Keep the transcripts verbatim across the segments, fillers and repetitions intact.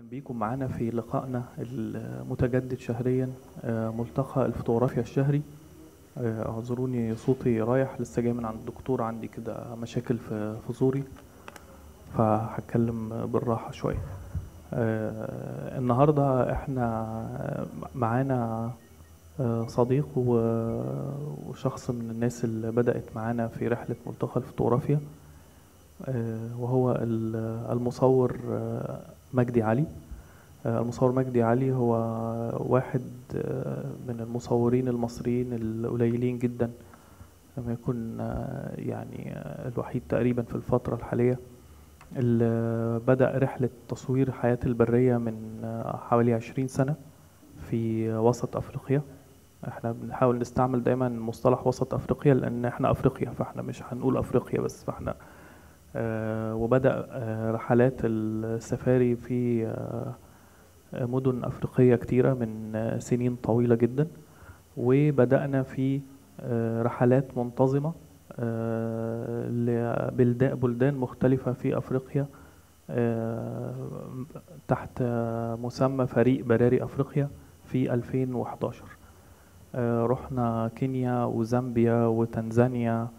بيكم معانا في لقائنا المتجدد شهريا، آه، ملتقى الفوتوغرافيا الشهري. آه، اعذروني صوتي رايح، لسه جاي من عند الدكتور، عندي كده مشاكل في في زوري، فهتكلم بالراحة شوية. آه، النهاردة احنا معانا آه، صديق و- وشخص من الناس اللي بدأت معانا في رحلة ملتقى الفوتوغرافيا، آه، وهو ال- المصور آه، مجدي علي. آه، المصور مجدي علي هو واحد آه، من المصورين المصريين القليلين جدا، لما يكون آه، يعني آه، الوحيد تقريبا في الفترة الحالية، اللي بدأ رحلة تصوير حياة البرية من آه، حوالي عشرين سنة في وسط أفريقيا. احنا بنحاول نستعمل دايما مصطلح وسط أفريقيا لأن احنا أفريقيا، فاحنا مش هنقول أفريقيا بس، فاحنا آه، وبدأ آه، رحلات السفاري في آه، مدن أفريقية كتيرة من آه، سنين طويلة جدا. وبدأنا في آه، رحلات منتظمة آه، لبلدان بلدان مختلفة في أفريقيا، آه، تحت آه، مسمى فريق براري أفريقيا في ألفين وحداشر. آه، رحنا كينيا وزامبيا وتنزانيا،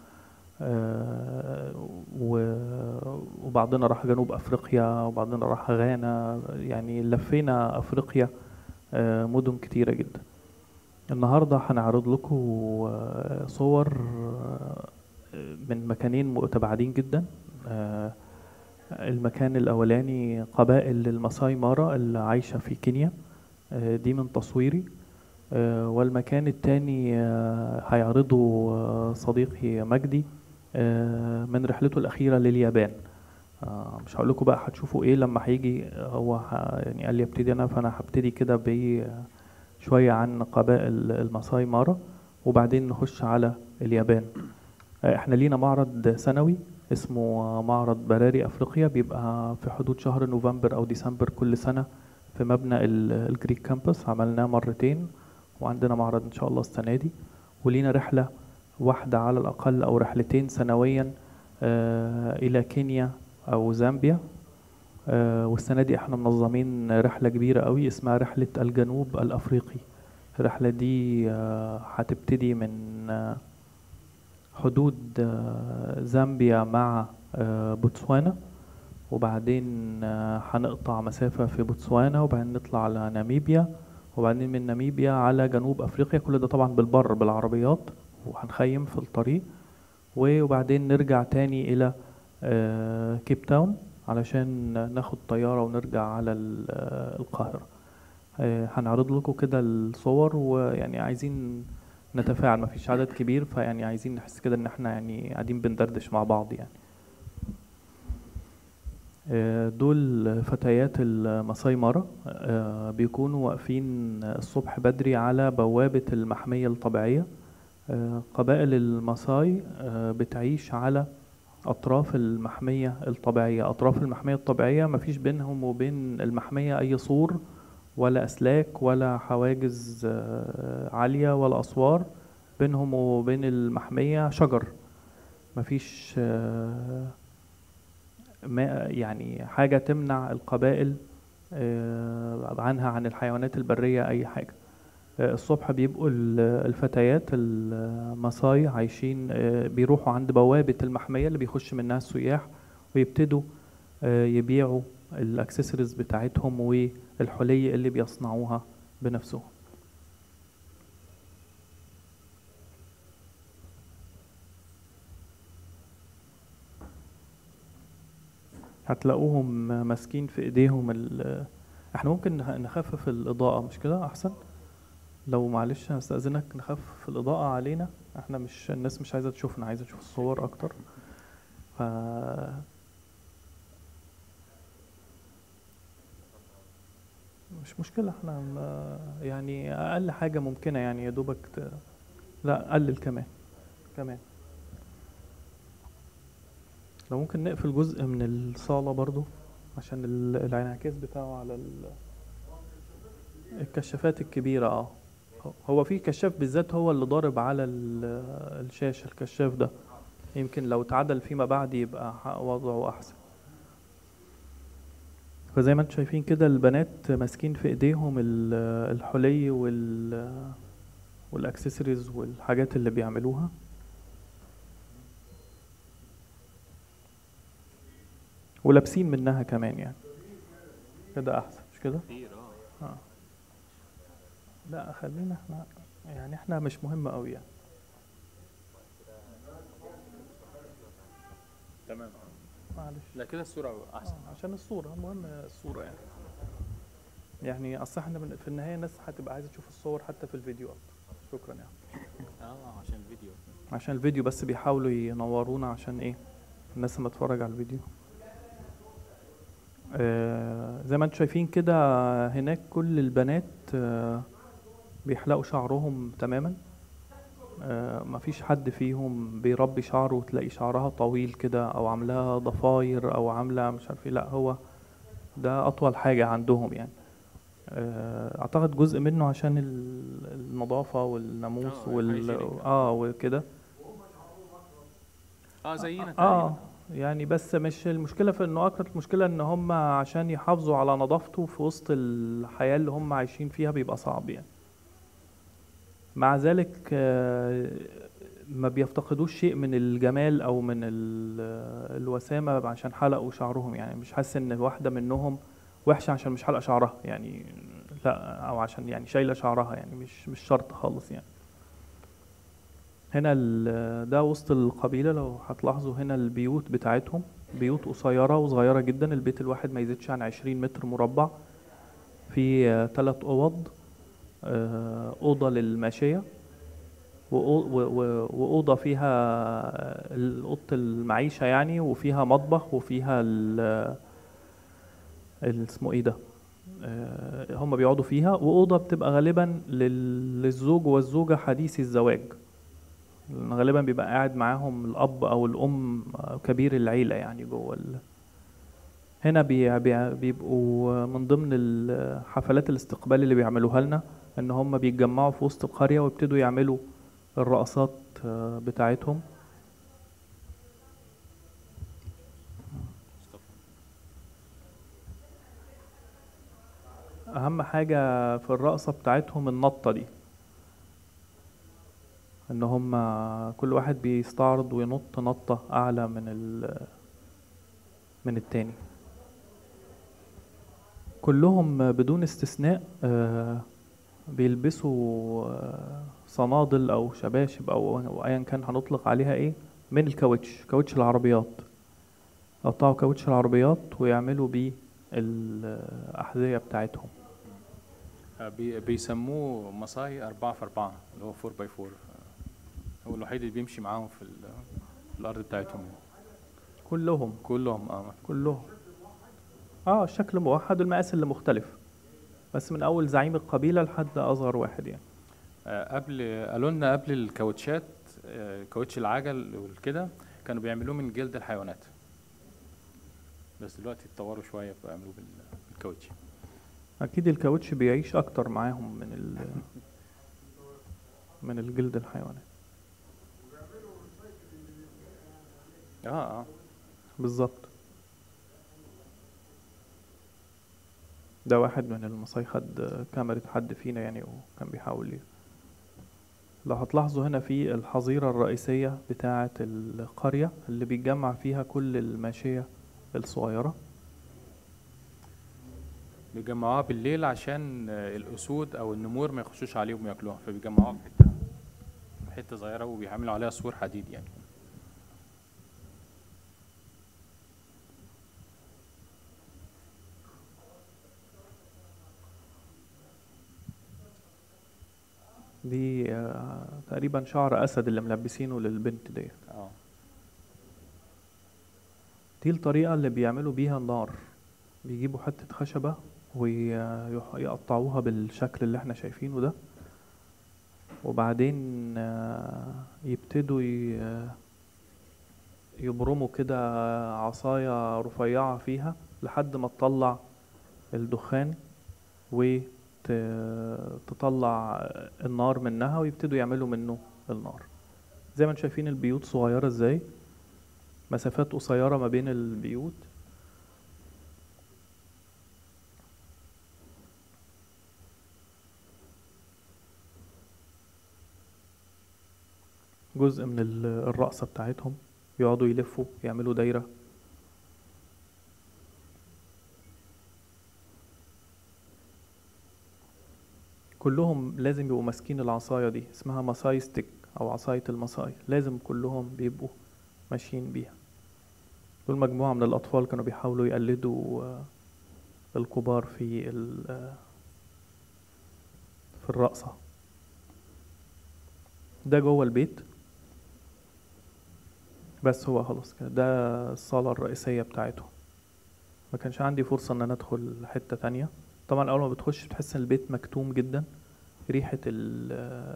آه، و- وبعضنا راح جنوب أفريقيا وبعضنا راح غانا، يعني لفينا أفريقيا آه، مدن كتيرة جدا. النهاردة هنعرض لكم آه، صور آه، من مكانين متباعدين جدا. آه، المكان الأولاني قبائل الماساي مارا اللي عايشة في كينيا، آه، دي من تصويري. آه، والمكان التاني آه، هيعرضه آه، صديقي مجدي آه، من رحلته الأخيرة لليابان. آه، مش هقول لكم بقى هتشوفوا ايه لما هيجي هو، ه- يعني قال لي ابتدي انا، فانا هبتدي كده بشوية عن قبائل الماساي مارا وبعدين نخش على اليابان. آه، احنا لينا معرض سنوي اسمه آه، معرض براري افريقيا، بيبقى في حدود شهر نوفمبر او ديسمبر كل سنة في مبنى ال- الجريك كامبس. عملناه مرتين وعندنا معرض ان شاء الله السنة دي، ولينا رحلة واحدة على الأقل أو رحلتين سنويا آه، إلى كينيا أو زامبيا. آه، والسنة دي احنا منظمين رحلة كبيرة قوي اسمها رحلة الجنوب الأفريقي. الرحلة دي آه، هتبتدي من آه، حدود آه، زامبيا مع آه، بوتسوانا، وبعدين آه، هنقطع مسافة في بوتسوانا وبعدين نطلع على ناميبيا، وبعدين من ناميبيا على جنوب أفريقيا. كل ده طبعا بالبر بالعربيات، وهنخيم في الطريق، وبعدين نرجع تاني إلى آه، كيب تاون علشان ناخد طيارة ونرجع على ال- آه، القاهرة. آه، هنعرض لكم كده الصور، ويعني عايزين نتفاعل، مفيش عدد كبير، فيعني عايزين نحس كده ان احنا يعني قاعدين بندردش مع بعض يعني. آه، دول فتيات الماساي مارا، آه، بيكونوا واقفين الصبح بدري على بوابة المحمية الطبيعية. آه، قبائل الماساي آه، بتعيش على أطراف المحمية الطبيعية. أطراف المحمية الطبيعية مفيش بينهم وبين المحمية أي سور ولا أسلاك ولا حواجز آه، عالية ولا أسوار. بينهم وبين المحمية شجر، مفيش آه، ما يعني حاجة تمنع القبائل آه، عنها عن الحيوانات البرية أي حاجة. آه، الصبح بيبقوا ال- الفتيات الماساي عايشين، آه، بيروحوا عند بوابة المحمية اللي بيخش منها السياح، ويبتدوا آه، يبيعوا الاكسسوارز بتاعتهم والحلي اللي بيصنعوها بنفسهم. هتلاقوهم ماسكين في ايديهم ال... احنا ممكن نخ- نخفف الإضاءة، مش كده أحسن؟ لو معلش هستأذنك نخفف الإضاءة علينا، احنا مش الناس مش عايزة تشوفنا، عايزة تشوف الصور أكتر. ف مش مشكلة، احنا م- يعني أقل حاجة ممكنة يعني يا دوبك ت... لا قلل كمان كمان. لو ممكن نقفل جزء من الصالة برضو عشان ال- الانعكاس بتاعه على ال- الكشافات الكبيرة. اه هو في كشاف بالذات هو اللي ضارب على ال- الشاشة، الكشاف ده يمكن لو اتعدل فيما بعد يبقى ح- وضعه أحسن. فزي ما انتم شايفين كده البنات ماسكين في ايديهم ال- الحلي وال والاكسسوارز والحاجات اللي بيعملوها. ولابسين منها كمان يعني. كده احسن مش كده؟ كتير اه. اه. لا خلينا احنا، يعني احنا مش مهم قوي يعني. تمام. معلش. لا كده الصورة احسن. اه عشان الصورة، المهم الصورة يعني. يعني اصل احنا من- في النهاية الناس هتبقى عايزة تشوف الصور حتى في الفيديوهات. شكرا يعني. اه عشان الفيديو. عشان الفيديو بس بيحاولوا ينورونا عشان ايه الناس لما تتفرج على الفيديو. آه زي ما انتم شايفين كده هناك كل البنات آه بيحلقوا شعرهم تماما. آه مفيش حد فيهم بيربي شعره وتلاقي شعرها طويل كده او عاملاها ضفاير او عاملة مش عارف ايه، لا هو ده اطول حاجة عندهم يعني. آه اعتقد جزء منه عشان ال- النظافة والناموس اه وال هايجينيك. اه وكده. اه زينا اه تقريبا. يعني بس مش المشكلة في انه اكتر المشكلة ان هم عشان يحافظوا على نظافته في وسط الحياة اللي هم عايشين فيها بيبقى صعب يعني. مع ذلك آه، ما بيفتقدوش شيء من الجمال او من ال- الوسامة عشان حلقوا شعرهم، يعني مش حاسس ان واحدة منهم وحشة عشان مش حلقة شعرها يعني. لا او عشان يعني شايلة شعرها، يعني مش مش شرط خالص يعني. هنا ال- ده وسط القبيلة، لو هتلاحظوا هنا البيوت بتاعتهم بيوت قصيرة وصغيرة جدا. البيت الواحد ما يزيدش عن عشرين متر مربع. في آه، تلات أوض. آه، أوضة للماشية، وأو- و- و- وأوضة فيها آه، أوضة المعيشة يعني، وفيها مطبخ وفيها ال- ال- اسمه ايه ده، آه، هم بيقعدوا فيها. وأوضة بتبقى غالبا لل- للزوج والزوجة حديثي الزواج، لأن غالبا بيبقى قاعد معاهم الأب أو الأم كبير العيلة يعني جوه ال... هنا بي... بي... بيبقوا من ضمن الحفلات الاستقبال اللي بيعملوها لنا، إن هم بيتجمعوا في وسط القرية ويبتدوا يعملوا الرقصات آه، بتاعتهم. أهم حاجة في الرقصة بتاعتهم النطة دي، إن هم كل واحد بيستعرض وينط نطة أعلى من ال... من التاني. كلهم بدون استثناء آه، بيلبسوا آه، صنادل او شباشب او أو ايا كان هنطلق عليها ايه، من الكاوتش، كاوتش العربيات. يقطعوا كاوتش العربيات ويعملوا بيه الأحذية بتاعتهم. آه، بي بيسموه مصاي أربعة في أربعة اللي هو فور باي فور. هو الوحيد اللي بيمشي معاهم في, ال- في الأرض بتاعتهم يعني. كلهم كلهم اه. كلهم اه الشكل موحد والمقاس اللي مختلف، بس من اول زعيم القبيلة لحد اصغر واحد يعني. آه، قبل قالوا لنا قبل الكاوتشات، آه، كاوتش العجل والكده كانوا بيعملوه من جلد الحيوانات، بس دلوقتي اتطوروا شوية بيعملوه بال- بالكاوتش. اكيد الكاوتش بيعيش اكتر معاهم من ال... من الجلد الحيواني. اه اه. بالظبط. ده واحد من المصاي خد كاميرا حد فينا يعني وكان بيحاول ي- لو هتلاحظوا هنا في الحظيرة الرئيسية بتاعة القرية اللي بيتجمع فيها كل الماشية الصغيرة. بيجمعوها بالليل عشان آه، الأسود أو النمور ما يخشوش عليهم وياكلوها، فبيجمعوها في حتة في حتة صغيرة وبيعملوا عليها سور حديد يعني. دي آه، تقريبا شعر أسد اللي ملبسينه للبنت ديت. اه. دي الطريقة اللي بيعملوا بيها النار. بيجيبوا حتة خشبة ويقطعوها بالشكل اللي احنا شايفينه ده، وبعدين آه، يبتدوا ي- يبرموا كده عصاية رفيعة فيها لحد ما تطلع الدخان وتطلع النار منها، ويبتدوا يعملوا منه النار. زي ما انتم شايفين البيوت صغيرة ازاي، مسافات قصيرة ما بين البيوت. جزء من ال- الرقصة بتاعتهم، يقعدوا يلفوا يعملوا دايرة. كلهم لازم يبقوا ماسكين العصاية دي، اسمها ماساي ستيك أو عصاية الماساي، لازم كلهم بيبقوا ماشيين بيها. دول مجموعة من الأطفال كانوا بيحاولوا يقلدوا آه، الكبار في ال- آه، في الرقصة. ده جوه البيت، بس هو خلاص كده ده الصالة الرئيسية بتاعته. ما كانش عندي فرصة ان انا ادخل حتة تانية. طبعا اول ما بتخش بتحس ان البيت مكتوم جدا، ريحة ال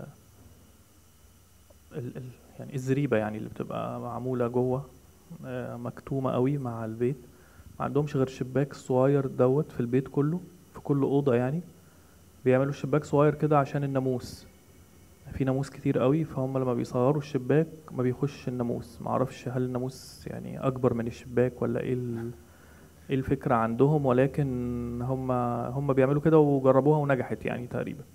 ال ال يعني الزريبة يعني اللي بتبقى معمولة جوه آه، مكتومة قوي مع البيت. ما عندهمش غير شباك صغير دوت في البيت كله، في كل أوضة يعني. بيعملوا شباك صغير كده عشان الناموس، في ناموس كتير قوي، فهم لما بيصغروا الشباك ما بيخش الناموس. معرفش هل الناموس يعني اكبر من الشباك ولا ايه ال- ايه الفكرة عندهم، ولكن هم هم بيعملوا كده وجربوها ونجحت يعني تقريبا.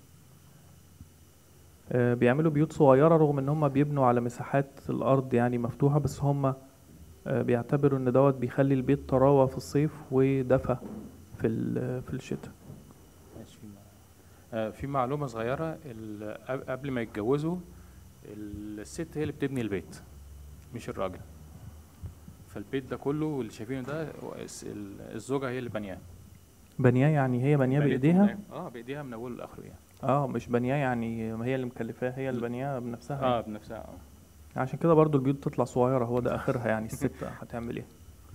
آه، بيعملوا بيوت صغيرة رغم ان هم بيبنوا على مساحات الارض يعني مفتوحة، بس هم آه، بيعتبروا ان دوت بيخلي البيت طراوة في الصيف ودفى في ال- في الشتاء. ماشي. آه، في معلومة صغيرة، ال- قب- قبل ما يتجوزوا الست هي اللي بتبني البيت مش الراجل. فالبيت ده كله واللي شايفينه ده هو الس- ال- الزوجة هي اللي بنياه. بنياه يعني هي بنياه بنيته من بايديها؟ أ- اه بايديها من اوله لاخره يعني. اه مش بنياه يعني ما هي اللي مكلفاه، هي اللي ل- بنياه بنفسها يعني. اه بنفسها اه. عشان كده برضو البيوت بتطلع صغيرة، هو ده آخرها يعني. الست هتعمل ايه؟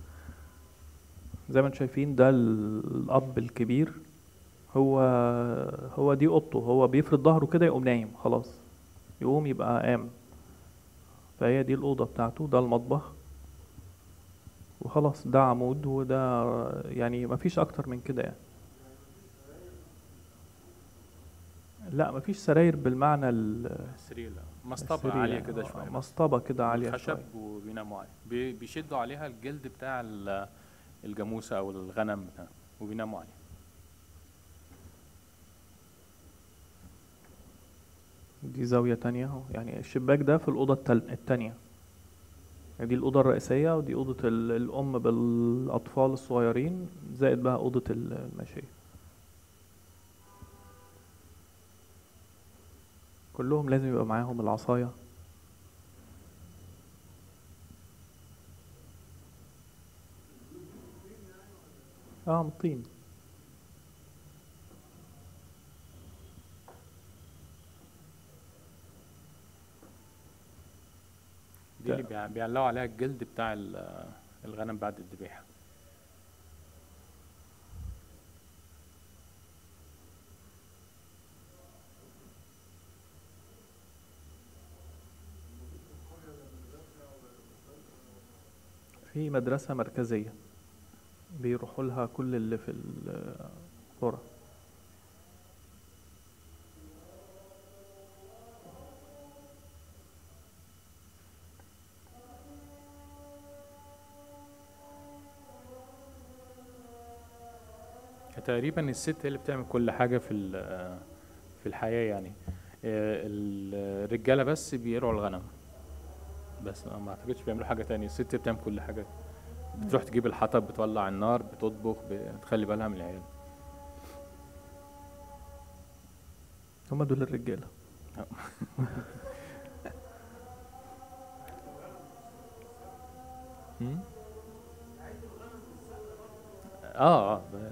زي ما انتم شايفين ده الأب الكبير، هو هو دي أوضته، هو بيفرد ظهره كده يقوم نايم خلاص، يقوم يبقى قام. فهي دي الأوضة بتاعته، ده المطبخ وخلاص، ده عمود وده يعني مفيش أكتر من كده يعني. لا مفيش سراير بالمعنى ال- السرير لا، مسطبة السرير عالية يعني، كده شوية بس. مصطبة كده عالية والخشب شوية. وبيناموا عليه، بي- بيشدوا عليها الجلد بتاع ال- الجاموسة أو الغنم بتاع، وبيناموا عليه. دي زاوية تانية اهو، يعني الشباك ده في الأوضة التل- التانية. يعني دي الأوضة الرئيسية، ودي أوضة ال- الأم بالأطفال الصغيرين، زائد بقى أوضة ال- المشاية. كلهم لازم يبقى معاهم العصاية. اه من الطين. دي اللي ده بيع- بيعلقوا عليها الجلد بتاع ال- الغنم بعد الذبيحة. في مدرسة مركزية بيروحوا لها كل اللي في القرى. تقريبا الست هي اللي بتعمل كل حاجة في ال- في الحياة يعني. آه، الرجالة بس بيرعوا الغنم بس، ما اعتقدش بيعملوا حاجة تانية. الست هي بتعمل كل حاجة، بتروح تجيب الحطب، بتولع النار، بتطبخ، بتخلي بالها من العيال. هما دول الرجالة. مم؟ اه اه ب-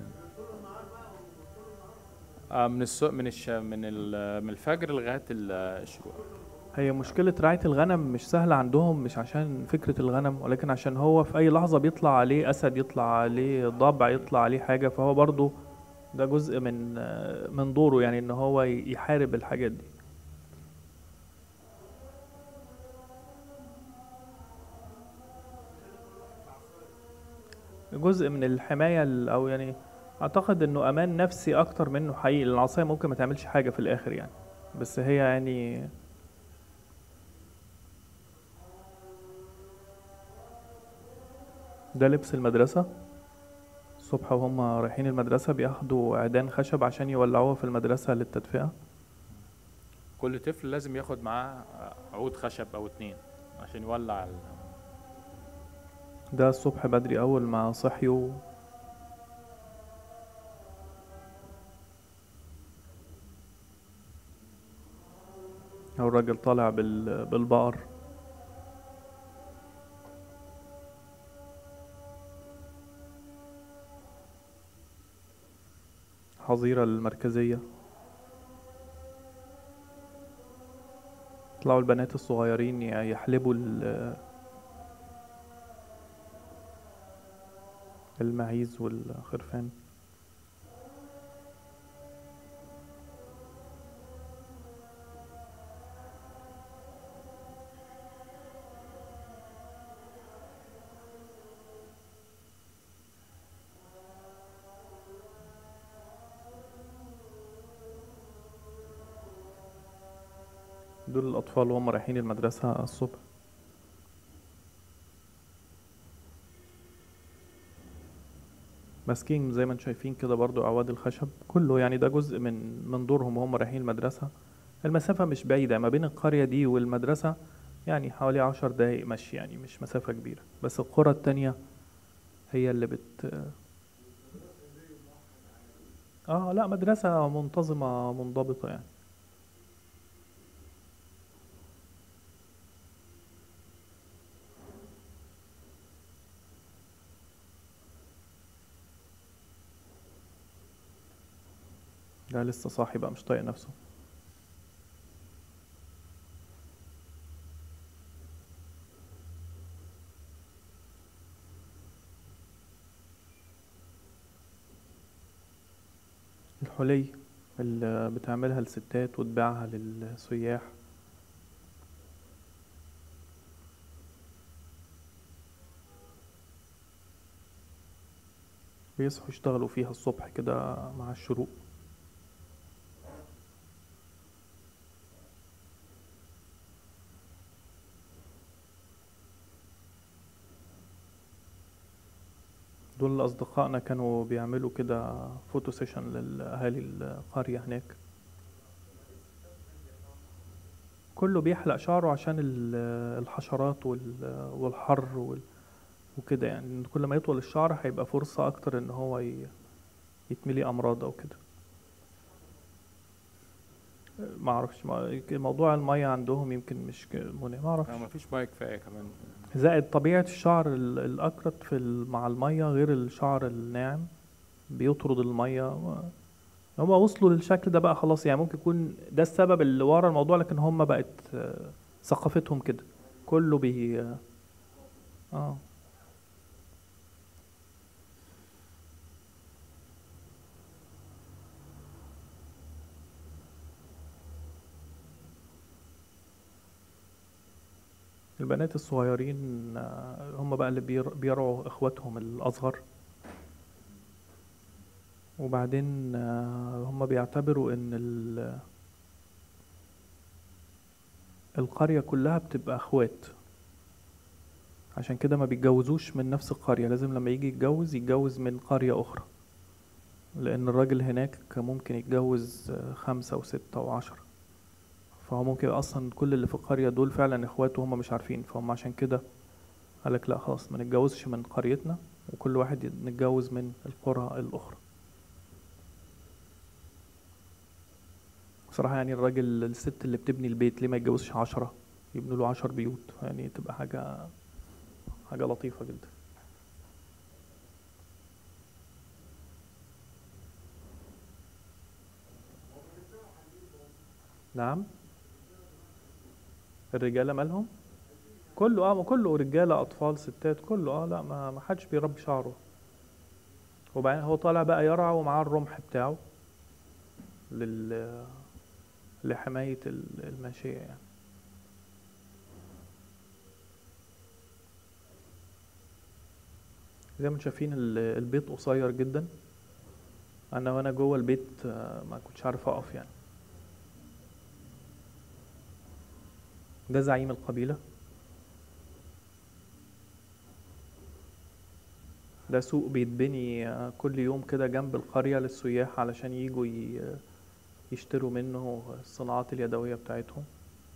آه، من السوق، من الش من ال- من الفجر لغاية ال- الشروق. هي مشكلة رعاية الغنم مش سهلة عندهم، مش عشان فكرة الغنم، ولكن عشان هو في أي لحظة بيطلع عليه أسد، يطلع عليه ضبع، يطلع عليه حاجة، فهو برضو ده جزء من من دوره يعني، إن هو يحارب الحاجات دي. جزء من الحماية ال- أو يعني أعتقد إنه أمان نفسي أكتر منه حقيقي، لأن العصاية ممكن ما تعملش حاجة في الآخر يعني، بس هي يعني. ده لبس المدرسة الصبح وهم رايحين المدرسة، بياخدوا عيدان خشب عشان يولعوها في المدرسة للتدفئة. كل طفل لازم ياخد معاه عود خشب او اتنين عشان يولع ال... ده الصبح بدري اول ما صحيوا. هو الراجل طالع بال... بالبقر. حظيرة المركزية. طلعوا البنات الصغيرين ي- يحلبوا ال- المعيز والخرفان. دول الأطفال وهم رايحين المدرسة الصبح. ماسكين زي ما انتم شايفين كده برضو أعواد الخشب كله، يعني ده جزء من من دورهم وهم رايحين المدرسة. المسافة مش بعيدة ما بين القرية دي والمدرسة، يعني حوالي عشر دقايق مشي، يعني مش مسافة كبيرة. بس القرى التانية هي اللي بت اه لا، مدرسة منتظمة منضبطة يعني. ده لسه صاحي بقى مش طايق نفسه. الحلي اللي بتعملها الستات وتبيعها للسياح. بيصحوا يشتغلوا فيها الصبح كده مع الشروق. دول أصدقائنا كانوا بيعملوا كده فوتو سيشن للأهالي القرية هناك. كله بيحلق شعره عشان ال- الحشرات وال- والحر وال- وكده، يعني كل ما يطول الشعر هيبقى فرصة أكتر إن هو ي- يتملي أمراض أو كده. ما اعرفش، ما- موضوع المية عندهم يمكن مش ك- منى، ما اعرفش. آه، مفيش ميه كفايه كمان. زائد طبيعة الشعر ال- الأكرت في ال- مع المية غير الشعر الناعم، بيطرد المية. و- هما وصلوا للشكل ده بقى خلاص، يعني ممكن يكون ده السبب اللي ورا الموضوع، لكن هما بقت آه، ثقافتهم كده. كله بي اه البنات الصغيرين آه، هما بقى اللي بير- بيرعوا اخواتهم الأصغر. وبعدين آه، هما بيعتبروا ان ال- القرية كلها بتبقى اخوات، عشان كده ما بيتجوزوش من نفس القرية، لازم لما يجي يتجوز يتجوز من قرية أخرى. لأن الراجل هناك ممكن يتجوز آه، خمسة وستة وعشرة، فهو ممكن أصلا كل اللي في القرية دول فعلا إخواته وهم مش عارفين، فهم عشان كده قالك لأ خلاص ما نتجوزش من قريتنا، وكل واحد نتجوز من القرى الأخرى. بصراحة يعني الراجل الست اللي بتبني البيت ليه ما يتجوزش عشرة، يبنوا له عشر بيوت، يعني تبقى حاجة حاجة لطيفة جدا. نعم. الرجالة مالهم؟ كله اه كله رجاله اطفال ستات كله اه لا، ما ما حدش بيربي شعره. وبعدين هو طالع بقى يرعى ومعاه الرمح بتاعه لل لحمايه ال- الماشيه يعني. زي ما انتم شايفين ال- البيت قصير جدا. انا وانا جوه البيت آه، ما كنتش عارف اقف يعني. ده زعيم القبيله. ده سوق بيتبني آه، كل يوم كده جنب القريه للسياح علشان يجوا ي- يشتروا منه الصناعات اليدوية بتاعتهم.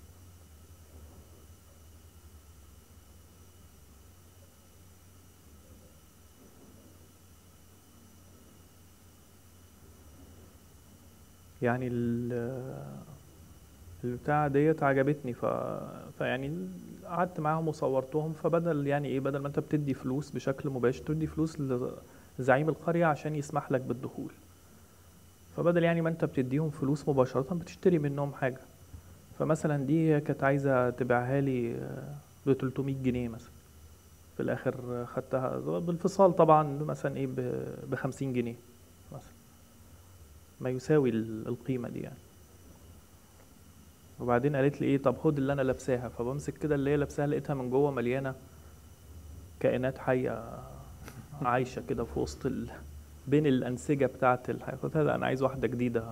يعني ال- البتاعة ديت عجبتني، ف... فيعني قعدت معاهم وصورتهم. فبدل يعني ايه، بدل ما انت بتدي فلوس بشكل مباشر، تدي فلوس لزعيم القرية عشان يسمح لك بالدخول. فبدل يعني ما انت بتديهم فلوس مباشرة، بتشتري منهم حاجة. فمثلا دي كانت عايزة تبيعها لي ب تلتمية جنيه مثلا، في الاخر خدتها بالفصال طبعا مثلا ايه ب خمسين جنيه مثلا، ما يساوي ال- القيمة دي يعني. وبعدين قالت لي ايه، طب خد اللي انا لابساها. فبمسك كده اللي هي لابساها، لقيتها من جوه مليانة كائنات حية عايشة كده في وسط ال... بين الأنسجة بتاعة الحياة. قلت لها لا، أنا عايز واحدة جديدة.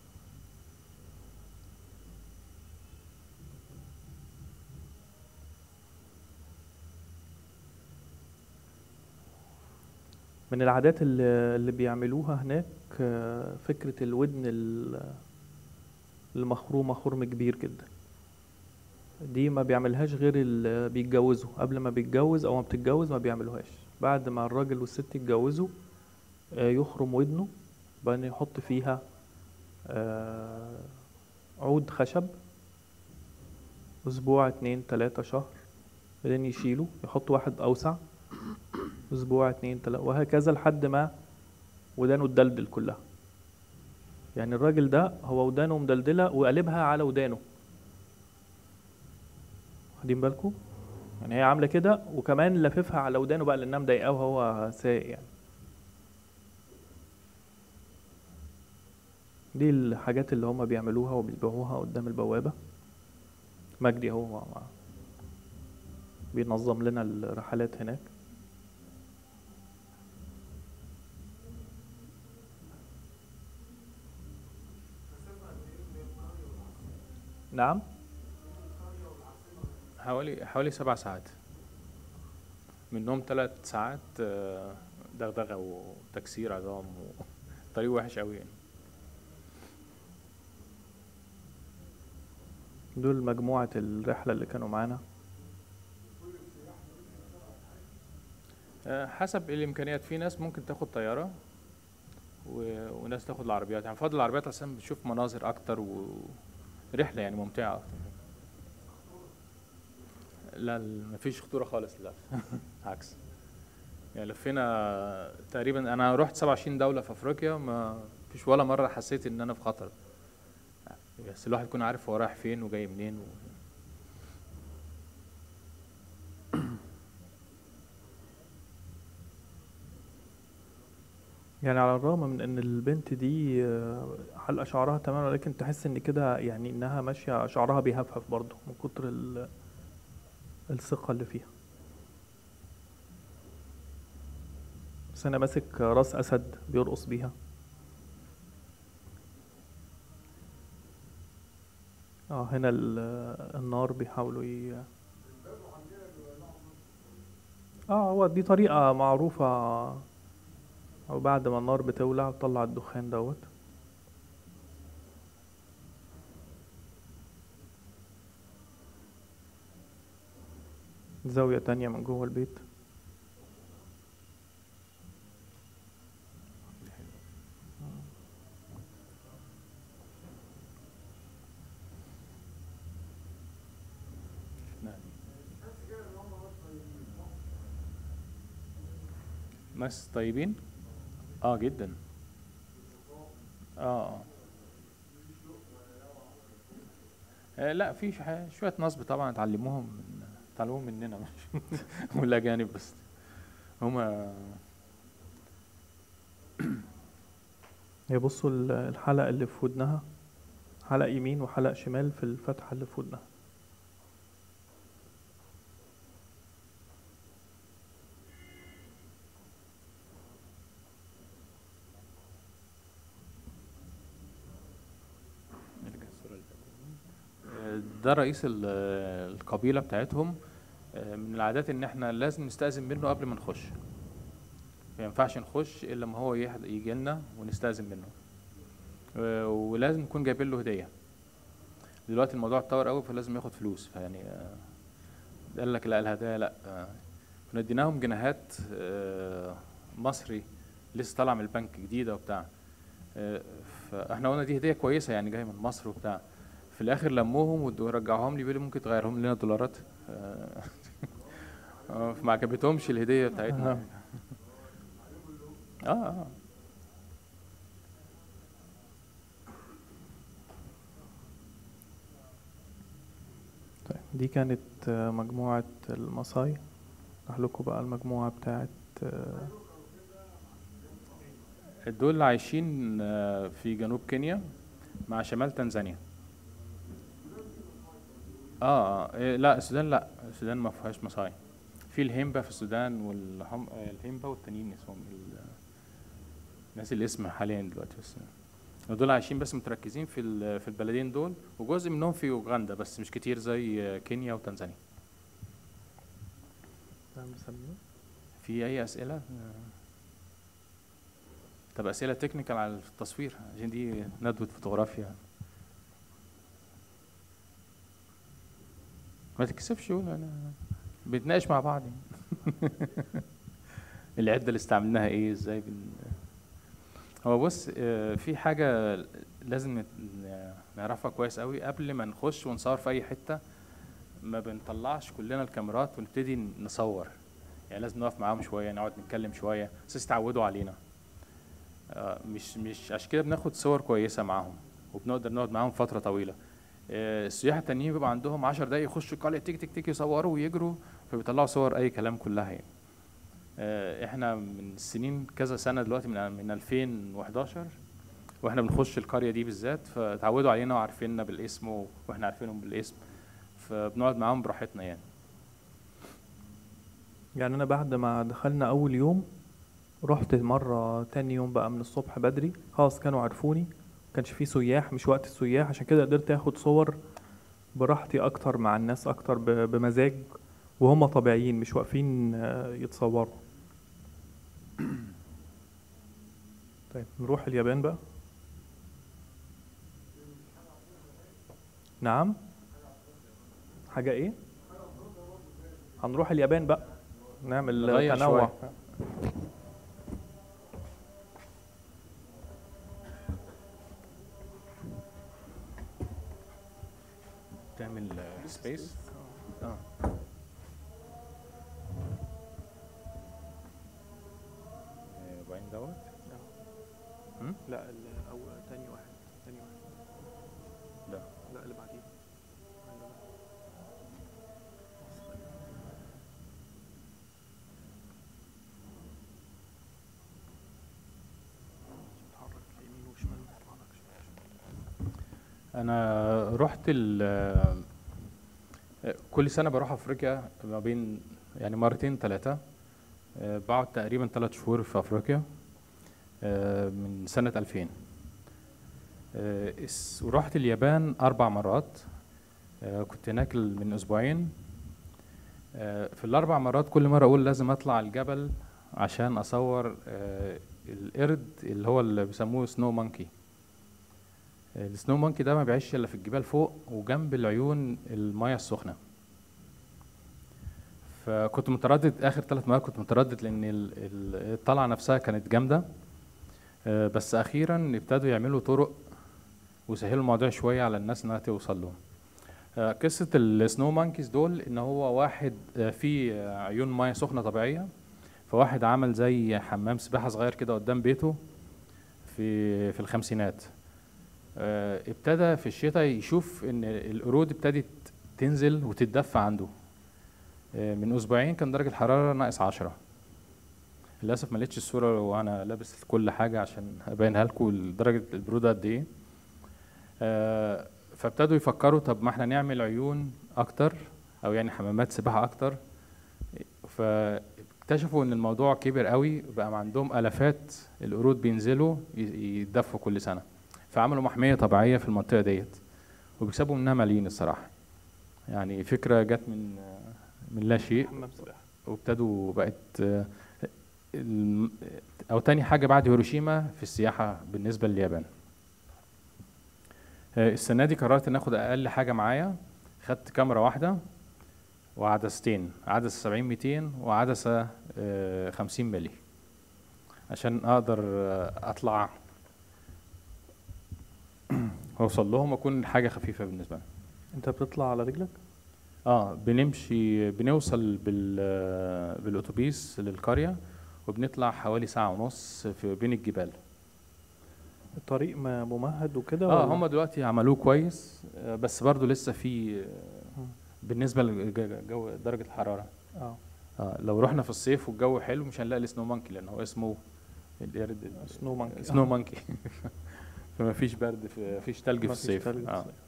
من العادات اللي, اللي بيعملوها هناك آه، فكرة الودن ال- المخرومة خرم كبير جدا. دي ما بيعملهاش غير اللي بيتجوزوا. قبل ما بيتجوز أو ما بتتجوز ما بيعملوهاش. بعد ما الراجل والست يتجوزوا آه، يخرم ودنه، بعدين يحط فيها آه، عود خشب أسبوع اتنين تلاتة شهر، بعدين يشيله يحط واحد أوسع أسبوع اتنين تلاتة، وهكذا لحد ما ودانه تدلدل كلها. يعني الراجل ده هو ودانه مدلدلة وقلبها على ودانه، واخدين بالكم؟ يعني هي عاملة كده وكمان لففها على ودانه بقى لأنها مضايقاه وهو سايق يعني. دي الحاجات اللي هما بيعملوها وبيبيعوها قدام البوابة. مجدي هو بينظم لنا الرحلات هناك. نعم. حوالي حوالي سبع ساعات، منهم ثلاث ساعات آه، دغدغة وتكسير عظام وطريق وحش قوي يعني. دول مجموعة الرحلة اللي كانوا معانا. آه، حسب الامكانيات، في ناس ممكن تاخد طياره و... وناس تاخد العربيات. يعني بفضل العربيات عشان بتشوف مناظر اكتر ورحله يعني ممتعه اكتر. لا ال- مفيش خطوره خالص، لا. عكس، يعني لفينا تقريبا، انا رحت سبعة وعشرين دوله في افريقيا، ما فيش ولا مره حسيت ان انا في خطر. بس الواحد يكون عارف هو رايح فين وجاي منين و... يعني على الرغم من ان البنت دي آه، حلقة شعرها تمام، ولكن تحس ان كده يعني انها ماشية شعرها بيهفهف برضه من كتر ال- الثقة اللي فيها. بس انا ماسك راس اسد بيرقص بيها. اه هنا ال- النار بيحاولوا ي... اه هو دي طريقة معروفة. او بعد ما النار بتولع وتطلع الدخان دوت. زاوية تانية من جوه البيت. ناس طيبين، اه جدا. اه اه آه، لا في ش- شويه نصب طبعا اتعلموهم من اتعلموهم مننا مش من الاجانب بس. هما هي بصوا ال- الحلقة اللي في ودنها، حلق يمين وحلق شمال في الفتحة اللي في ودنها. نرجع الصورة اللي فاتت. آه، ده رئيس ال- القبيلة بتاعتهم. آه، من العادات ان احنا لازم نستأذن منه قبل ما نخش. ما ينفعش نخش الا لما هو يجي لنا ونستأذن منه. آه، ولازم نكون جايبين له هديه. دلوقتي الموضوع اتطور قوي فلازم ياخد فلوس، فيعني آه، قال لك لا الهدايا لا. آه، كنا اديناهم جنيهات آه، مصري لسه طالع من البنك جديده وبتاع. آه، فاحنا قلنا دي هديه كويسه يعني جايه من مصر وبتاع. في الاخر لموهم ورجعوهم لي، بيقولوا ممكن تغيرهم لنا دولارات. آه، آه، فما عجبتهمش الهديه بتاعتنا. اه اه طيب دي كانت آه، مجموعة المصاي. راح لكم بقى المجموعة بتاعت آه، دول عايشين آه، في جنوب كينيا مع شمال تنزانيا. اه اه إيه، لا السودان لا، السودان ما فيهاش مصاي. في الهيمبا في السودان والهم آه، الهيمبا والتانيين اسمهم ال- ناسي الاسم حاليا دلوقتي. بس دول عايشين بس متركزين في ال- في البلدين دول، وجزء منهم في اوغندا بس مش كتير زي آه، كينيا وتنزانيا. في اي اسئله؟ آه، طب اسئله تكنيكال على التصوير عشان دي ندوه فوتوغرافيا. ما تكسفش قول، انا بنتناقش مع بعض يعني. العده اللي استعملناها ايه ازاي بن... هو بص آه، في حاجه لازم نت- ن- نعرفها كويس قوي قبل ما نخش ونصور في اي حته. ما بنطلعش كلنا الكاميرات ونبتدي نصور. يعني لازم نقف معاهم شويه، نقعد نتكلم شويه بس يتعودوا علينا. آه، مش مش عشان كده بناخد صور كويسه معاهم وبنقدر نقعد معاهم فتره طويله. آه، السياح التانيين بيبقى عندهم عشر دقايق يخشوا القلعه تيك تيك تيك يصوروا ويجروا، فبيطلعوا صور اي كلام كلها يعني. آه، احنا من سنين كذا سنه دلوقتي من من ألفين وحداشر واحنا بنخش القريه دي بالذات، فتعودوا علينا وعارفيننا بالاسم و- واحنا عارفينهم بالاسم، فبنقعد معاهم براحتنا يعني. يعني أنا بعد ما دخلنا أول يوم رحت مرة تاني يوم بقى من الصبح بدري، خلاص كانوا عرفوني، مكانش فيه سياح، مش وقت السياح، عشان كده قدرت اخد صور براحتي اكتر مع الناس اكتر ب- بمزاج، وهم طبيعيين مش واقفين آه، يتصوروا. طيب نروح اليابان بقى. نعم. حاجة ايه؟ هنروح اليابان بقى، نعمل نغير تنوع. شويه. تعمل سبيس. اه وبعدين دوت. هم؟ لا او تاني واحد، تاني واحد، ده لا اللي بعديه. اتحرك يمين وشمال، ما تتحركش. انا رحت ال كل سنه بروح افريقيا ما بين يعني مرتين ثلاثه. بقعد تقريبا ثلاث شهور في افريقيا آه، من سنه ألفين. آه، اس- ورحت اليابان اربع مرات. آه، كنت هناك ال- من اسبوعين. آه، في الاربع مرات كل مره اقول لازم اطلع الجبل عشان اصور آه، القرد اللي هو اللي بيسموه سنو مانكي. السنو مانكي ده ما بيعيش الا في الجبال فوق وجنب العيون المايه السخنه. فكنت متردد اخر ثلاث مرات، كنت متردد لان ال- ال- الطلعه نفسها كانت جامده. آه، بس اخيرا ابتدوا يعملوا طرق وسهلوا الموضوع شويه على الناس انها توصل لهم. آه، قصه السنو مانكيز دول ان هو واحد آه، في آه، عيون ميه سخنه طبيعيه، فواحد عمل زي حمام سباحه صغير كده قدام بيته في في الخمسينات. آه، ابتدى في الشتاء يشوف ان القرود ابتدت تنزل وتتدفى عنده. آه، من اسبوعين كان درجه الحراره ناقص عشرة. للاسف ما لقيتش الصوره وانا لابس كل حاجه عشان ابينها لكم درجه البروده قد ايه. آه، فابتدوا يفكروا طب ما احنا نعمل عيون اكتر او يعني حمامات سباحه اكتر. فاكتشفوا ان الموضوع كبر قوي، بقى عندهم الافات القرود بينزلوا ي- يتدفوا كل سنه. فعملوا محميه طبيعيه في المنطقه ديت وبيكسبوا منها ملايين الصراحه. يعني فكره جت من من لا شيء. حمام سباحة. وابتدوا بقت آه، الم- او تاني حاجه بعد هيروشيما في السياحه بالنسبه لليابان. آه، السنة دي قررت ان اخد اقل حاجة معايا. خدت كاميرا واحدة وعدستين، عدسة سبعين ميتين وعدسة آه، خمسين ملي، عشان اقدر آه، اطلع واوصل لهم واكون حاجة خفيفة بالنسبة لي. انت بتطلع على رجلك؟ اه بنمشي، بنوصل بال آه، بالاتوبيس للقرية، وبنطلع حوالي ساعة ونص في بين الجبال. الطريق ما ممهد وكده اه ولا؟ هم دلوقتي عملوه كويس، آه، بس برضو لسه في آه، مم. بالنسبة لجو درجة الحرارة. اه اه لو رحنا في الصيف والجو حلو مش هنلاقي السنو مانكي، لان هو اسمه القرد سنو مانكي. سنو مانكي. فما فيش برد، في مفيش تلج في ما فيش الصيف. تلج في اه الصيف.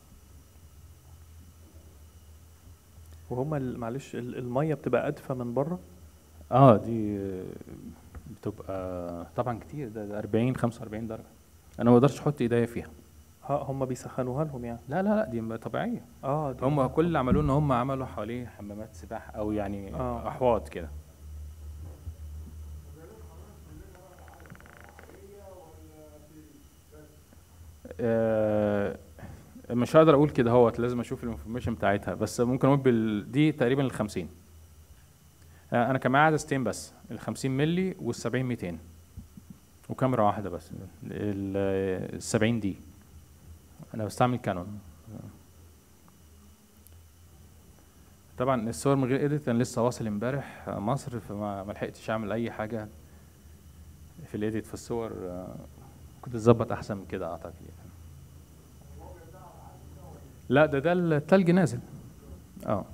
وهما ال- معلش ال- المية بتبقى أدفى من بره؟ اه دي آه، بتبقى طبعا كتير، ده, ده أربعين خمسة وأربعين درجة، انا ما اقدرش احط ايديا فيها. ها هما بيسخنوها لهم يعني؟ لا لا لا دي طبيعية. اه دي هم اه كل اللي عملوه ان هم عملوا حواليه حمامات سباحة او يعني اه احواض كده. آه، مش هقدر اقول كده، هو لازم اشوف الانفورميشن بتاعتها، بس ممكن اقول بال... دي تقريبا الخمسين. آه، انا كان معايا عدستين بس، الخمسين ملي والسبعين ميتين، وكاميرا واحدة بس، ال- السبعين دي. انا بستعمل كانون. طبعا الصور من غير اديت، انا لسه واصل امبارح مصر، فما ما لحقتش اعمل اي حاجة في الاديت في الصور. آه، كنت اتظبط احسن من كده اعتقد يعني. لا ده ده التلج نازل. اه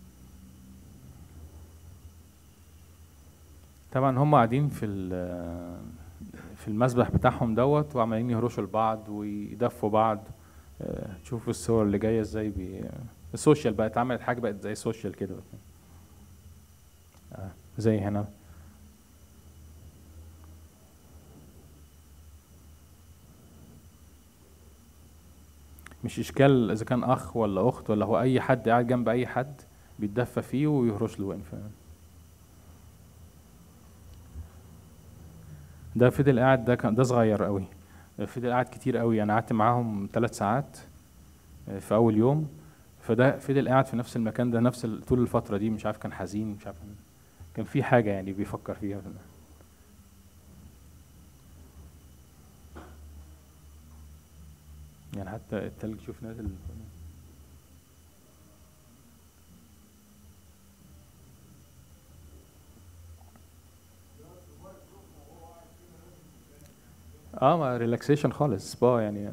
طبعا هم قاعدين في ال- في المسبح بتاعهم دوت، وعمالين يهرشوا لبعض ويدفوا بعض. آه، تشوفوا الصور اللي جايه ازاي بي... السوشيال بقت اتعملت حاجه، بقت زي السوشيال كده. آه، زي هنا. مش اشكال اذا كان اخ ولا اخت ولا هو اي حد قاعد جنب اي حد بيتدفى فيه ويهرش له وين. ده فضل قاعد، ده كان ده صغير قوي، فضل قاعد كتير قوي، انا قعدت معاهم ثلاث ساعات آه، في اول يوم. فده فضل قاعد في نفس المكان ده نفس ال- طول الفترة دي، مش عارف كان حزين، مش عارف كان في حاجة يعني بيفكر فيها. يعني حتى التلج شوف نازل. اه ما ريلاكسيشن خالص، سبا يعني.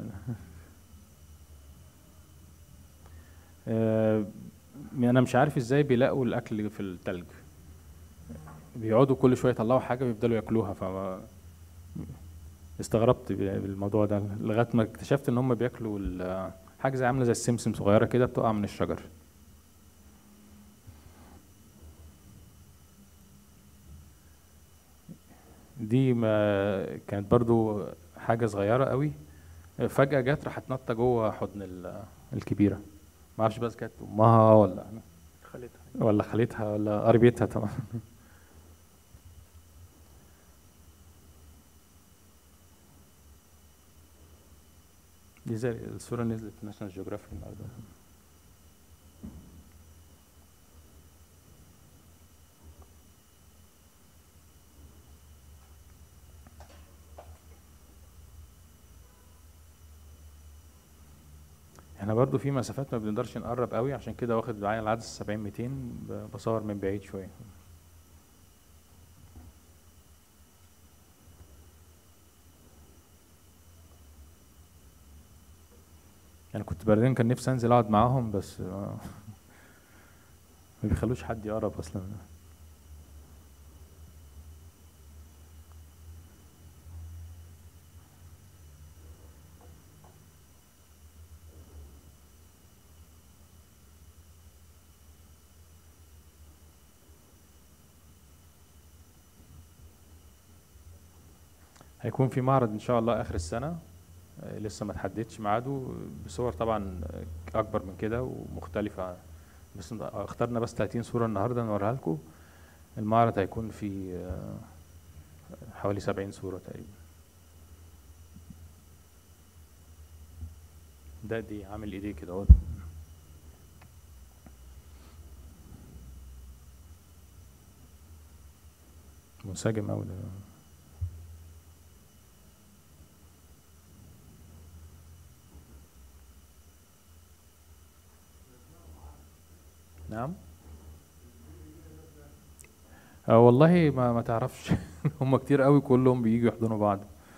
آه انا مش عارف ازاي بيلاقوا الاكل في التلج، بيقعدوا كل شويه يطلعوا حاجه ويفضلوا ياكلوها. فما استغربت بالموضوع ده لغايه ما اكتشفت ان هم بياكلوا ال- حاجه زي عامله زي السمسم صغيره كده بتقع من الشجر. دي ما كانت برضو حاجه صغيره قوي، فجاه جت راحت نطه جوه حضن ال- الكبيره. ما اعرفش بس كانت امها ولا خالتها. ولا خالتها ولا قريبتها طبعا. دي زي الصورة نزلت في ناشونال جيوغرافيك النهارده. احنا برضو في مسافات ما بنقدرش نقرب قوي، عشان كده واخد معايا العدسة سبعين ميتين، ب- بصور من بعيد شوية. يعني كنت بعدين كان نفسي انزل اقعد معاهم، بس آه، ما بيخلوش حد يقرب اصلا. هيكون في معرض ان شاء الله اخر السنة، آه، لسه ما تحددش ميعاده، بصور طبعا آه، اكبر من كده ومختلفة. بس اخترنا بس ثلاثين صورة النهارده نوريها لكم. المعرض هيكون في آه، حوالي سبعين صورة تقريبا. ده دي عامل ايديه كده اهو. منسجم اوي ده. نعم. اه والله ما ما تعرفش. هم كتير قوي كلهم بييجوا يحضنوا بعض.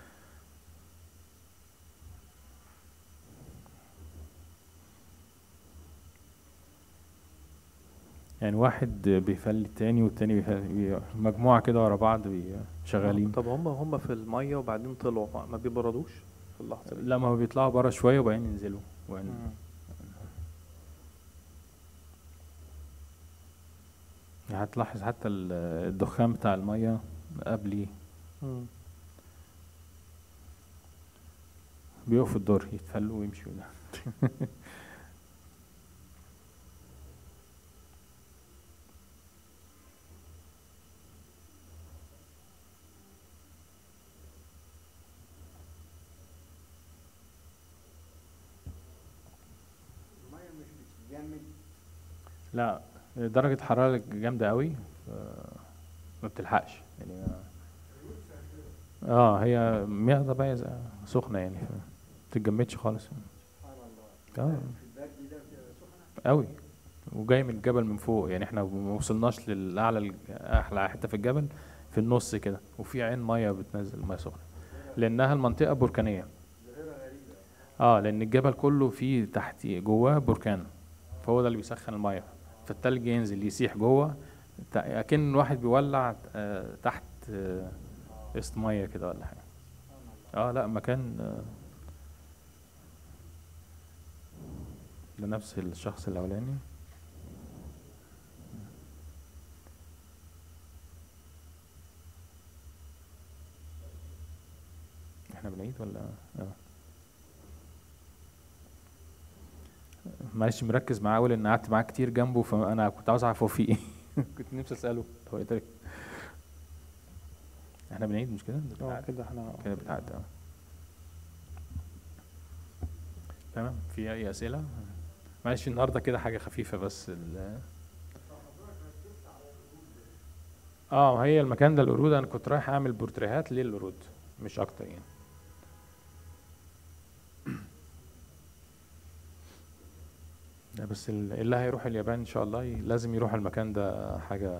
يعني واحد بيفلي التاني والتاني بيفلي، مجموعة كده ورا بعض بي- شغالين. طب هم هم في المية وبعدين طلعوا ما ما بيبردوش في اللحظة دي؟ لا ما هو بيطلعوا بره شوية وبعدين ينزلوا وبعدين. مم. يعني هتلاحظ حتى ال- الدخان بتاع المية قبلي مم. بيقفوا الدور يتفلوا ويمشوا. ده المية مش بتتجمد. لا درجة حرارة جامدة قوي، ف- ما بتلحقش يعني ما- اه هي مياه طبيعية زي- سخنة يعني، ف- ما بتتجمدش خالص. سبحان الله. اه في البرد ده بتبقى سخنة. قوي، وجاي من الجبل من فوق، يعني احنا ما وصلناش للأعلى الج- أحلى حتة في الجبل، في النص كده، وفي عين مية بتنزل مية سخنة لأنها المنطقة بركانية. ظاهرة غريبة. اه لأن الجبل كله فيه تحت جواه بركان، فهو ده اللي بيسخن المية، فالتلج ينزل يسيح جوه، ت- أكن واحد بيولع آه، تحت آه، قسط مية كده ولا حاجة. اه لا مكان آه، لنفس الشخص الأولاني. احنا بنعيد ولا اه؟ معلش مركز معاه أول إن قعدت معاه كتير جنبه، فأنا كنت عاوز أعرف هو في إيه. كنت نفسي أسأله هو إيه ده؟ احنا بنعيد مش كده؟ ده اه بتعاد. كده احنا كده بتعدي اه. تمام، في أي أسئلة؟ معلش النهاردة كده حاجة خفيفة بس ال اه هي المكان ده القرود، أنا كنت رايح أعمل بورتريهات للقرود مش أكتر يعني. لا بس ال- اللي هيروح اليابان إن شاء الله ي- لازم يروح المكان ده، حاجة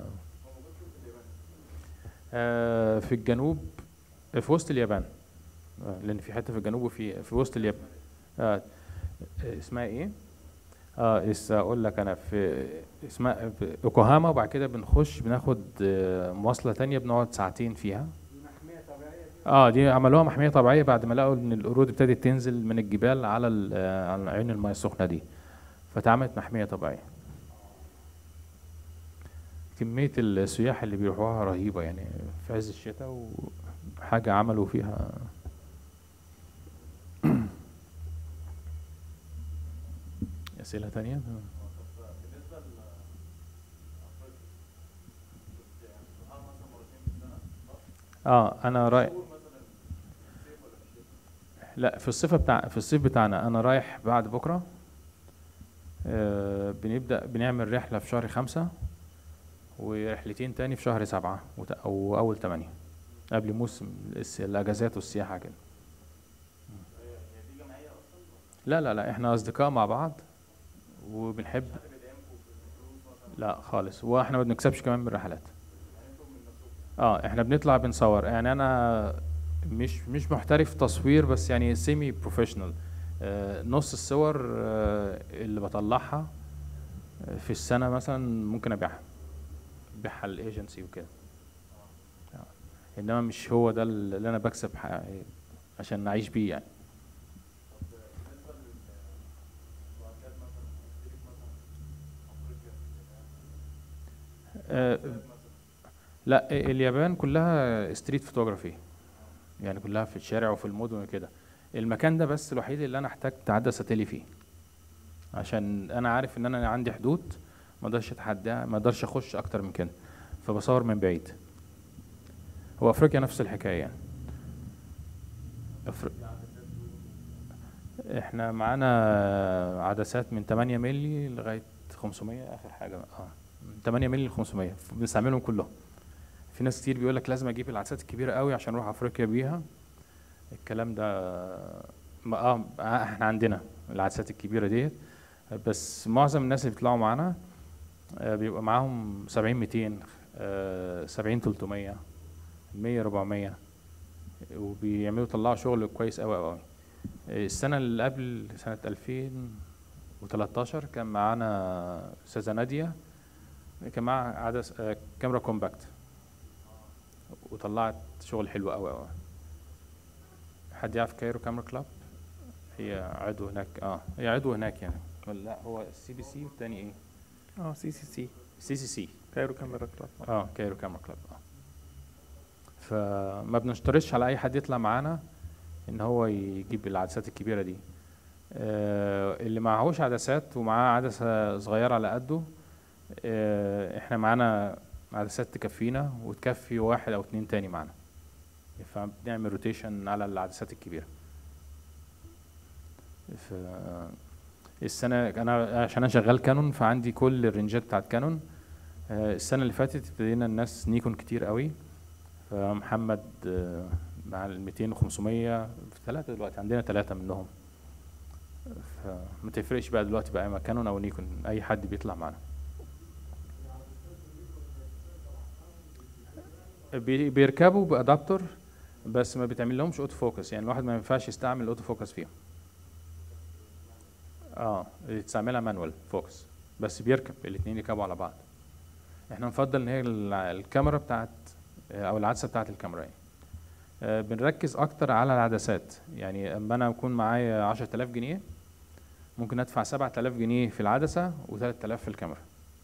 آه في الجنوب، في وسط اليابان. آه لأن في حتة في الجنوب وفي في وسط اليابان. آه اسمها إيه؟ اه لسه اقول لك انا في اسمها في يوكوهاما، وبعد كده بنخش بناخد آه، مواصلة تانية بنقعد ساعتين فيها. دي محمية طبيعية دي. اه دي عملوها محمية طبيعية بعد ما لقوا ان القرود ابتدت تنزل من الجبال على ال- آه، على عين المياه السخنة دي، فتعملت محمية طبيعية. كمية السياح اللي بيروحوها رهيبة يعني في عز الشتاء، وحاجة عملوا فيها. أسئلة تانية؟ اه انا رايح، لا في الصيف بتاع في الصيف بتاعنا انا رايح بعد بكره. آه بنبدا بنعمل رحله في شهر خمسة، ورحلتين تاني في شهر سبعة وت- او اول تمانية، قبل موسم الس- الاجازات والسياحه كده. لا لا لا احنا اصدقاء مع بعض وبنحب. لا خالص، واحنا ما بنكسبش كمان من الرحلات. اه احنا بنطلع بنصور، يعني انا مش مش محترف تصوير، بس يعني سيمي بروفيشنال. آه نص الصور آه اللي بطلعها آه، في السنة مثلا ممكن ابيعها، ابيعها الايجنسي وكده. آه. انما مش هو ده اللي انا بكسب ح- عشان نعيش بيه يعني. آه لا اليابان كلها ستريت فوتوغرافي، يعني كلها في الشارع وفي المدن وكده. المكان ده بس الوحيد اللي انا احتاجت عدسة تيلي فيه، عشان انا عارف ان انا عندي حدود، ما اقدرش اتحداها، ما اقدرش اخش اكتر من كده، فبصور من بعيد. هو افريقيا نفس الحكايه يعني. أفر... احنا معانا عدسات من تمانية مللي لغايه خمسمية اخر حاجه اه من تمانية مللي ل خمسمية بنستعملهم كلهم. في ناس كتير بيقول لك لازم اجيب العدسات الكبيره قوي عشان اروح افريقيا بيها. الكلام ده ما- اه احنا عندنا العدسات الكبيره ديت، بس معظم الناس اللي بيطلعوا معانا آه، بيبقى معاهم سبعين ميتين، آه، سبعين تلتمية، مية اربعمية، وبيعملوا طلعوا شغل كويس قوي قوي. السنه اللي قبل سنه ألفين وتلتاشر كان معانا استاذه ناديه، كان معاها عدس آه، كاميرا كومباكت، وطلعت شغل حلو قوي قوي. حد يعرف كايرو كاميرا كلاب؟ هي عضو هناك، اه هي عضو هناك يعني، ولا لا هو السي بي سي والتاني ايه؟ اه سي سي سي سي سي سي. كايرو كاميرا كلاب. اه كايرو كاميرا كلاب اه. فما بنشترطش على اي حد يطلع معانا ان هو يجيب العدسات الكبيره دي. آه اللي معهوش عدسات ومعاه عدسه صغيره على قده، آه احنا معانا عدسات تكفينا وتكفي واحد او اتنين تاني معانا، فبنعمل روتيشن على العدسات الكبيره. ف السنه انا عشان انا شغال كانون فعندي كل الرنجات بتاعت كانون. آه السنه اللي فاتت ابتدينا الناس نيكون كتير قوي، فمحمد آه، مع ال ميتين و خمسمية في ثلاثة دلوقتي عندنا ثلاثة منهم. فما تفرقش بقى دلوقتي بقى ما كانون او نيكون، اي حد بيطلع معانا. بي- بيركبوا بادابتور بس ما بيتعمل لهمش اوتو فوكس، يعني الواحد ما ينفعش يستعمل اوتو فوكس فيهم. اه يستعملها مانوال فوكس، بس بيركب الاثنين يركبوا على بعض. احنا نفضل ان هي ال- الكاميرا بتاعت او العدسه بتاعت الكاميرا يعني. آه، بنركز اكتر على العدسات، يعني اما انا اكون معايا عشرة آلاف جنيه ممكن ادفع سبعة آلاف جنيه في العدسه و3000 في الكاميرا.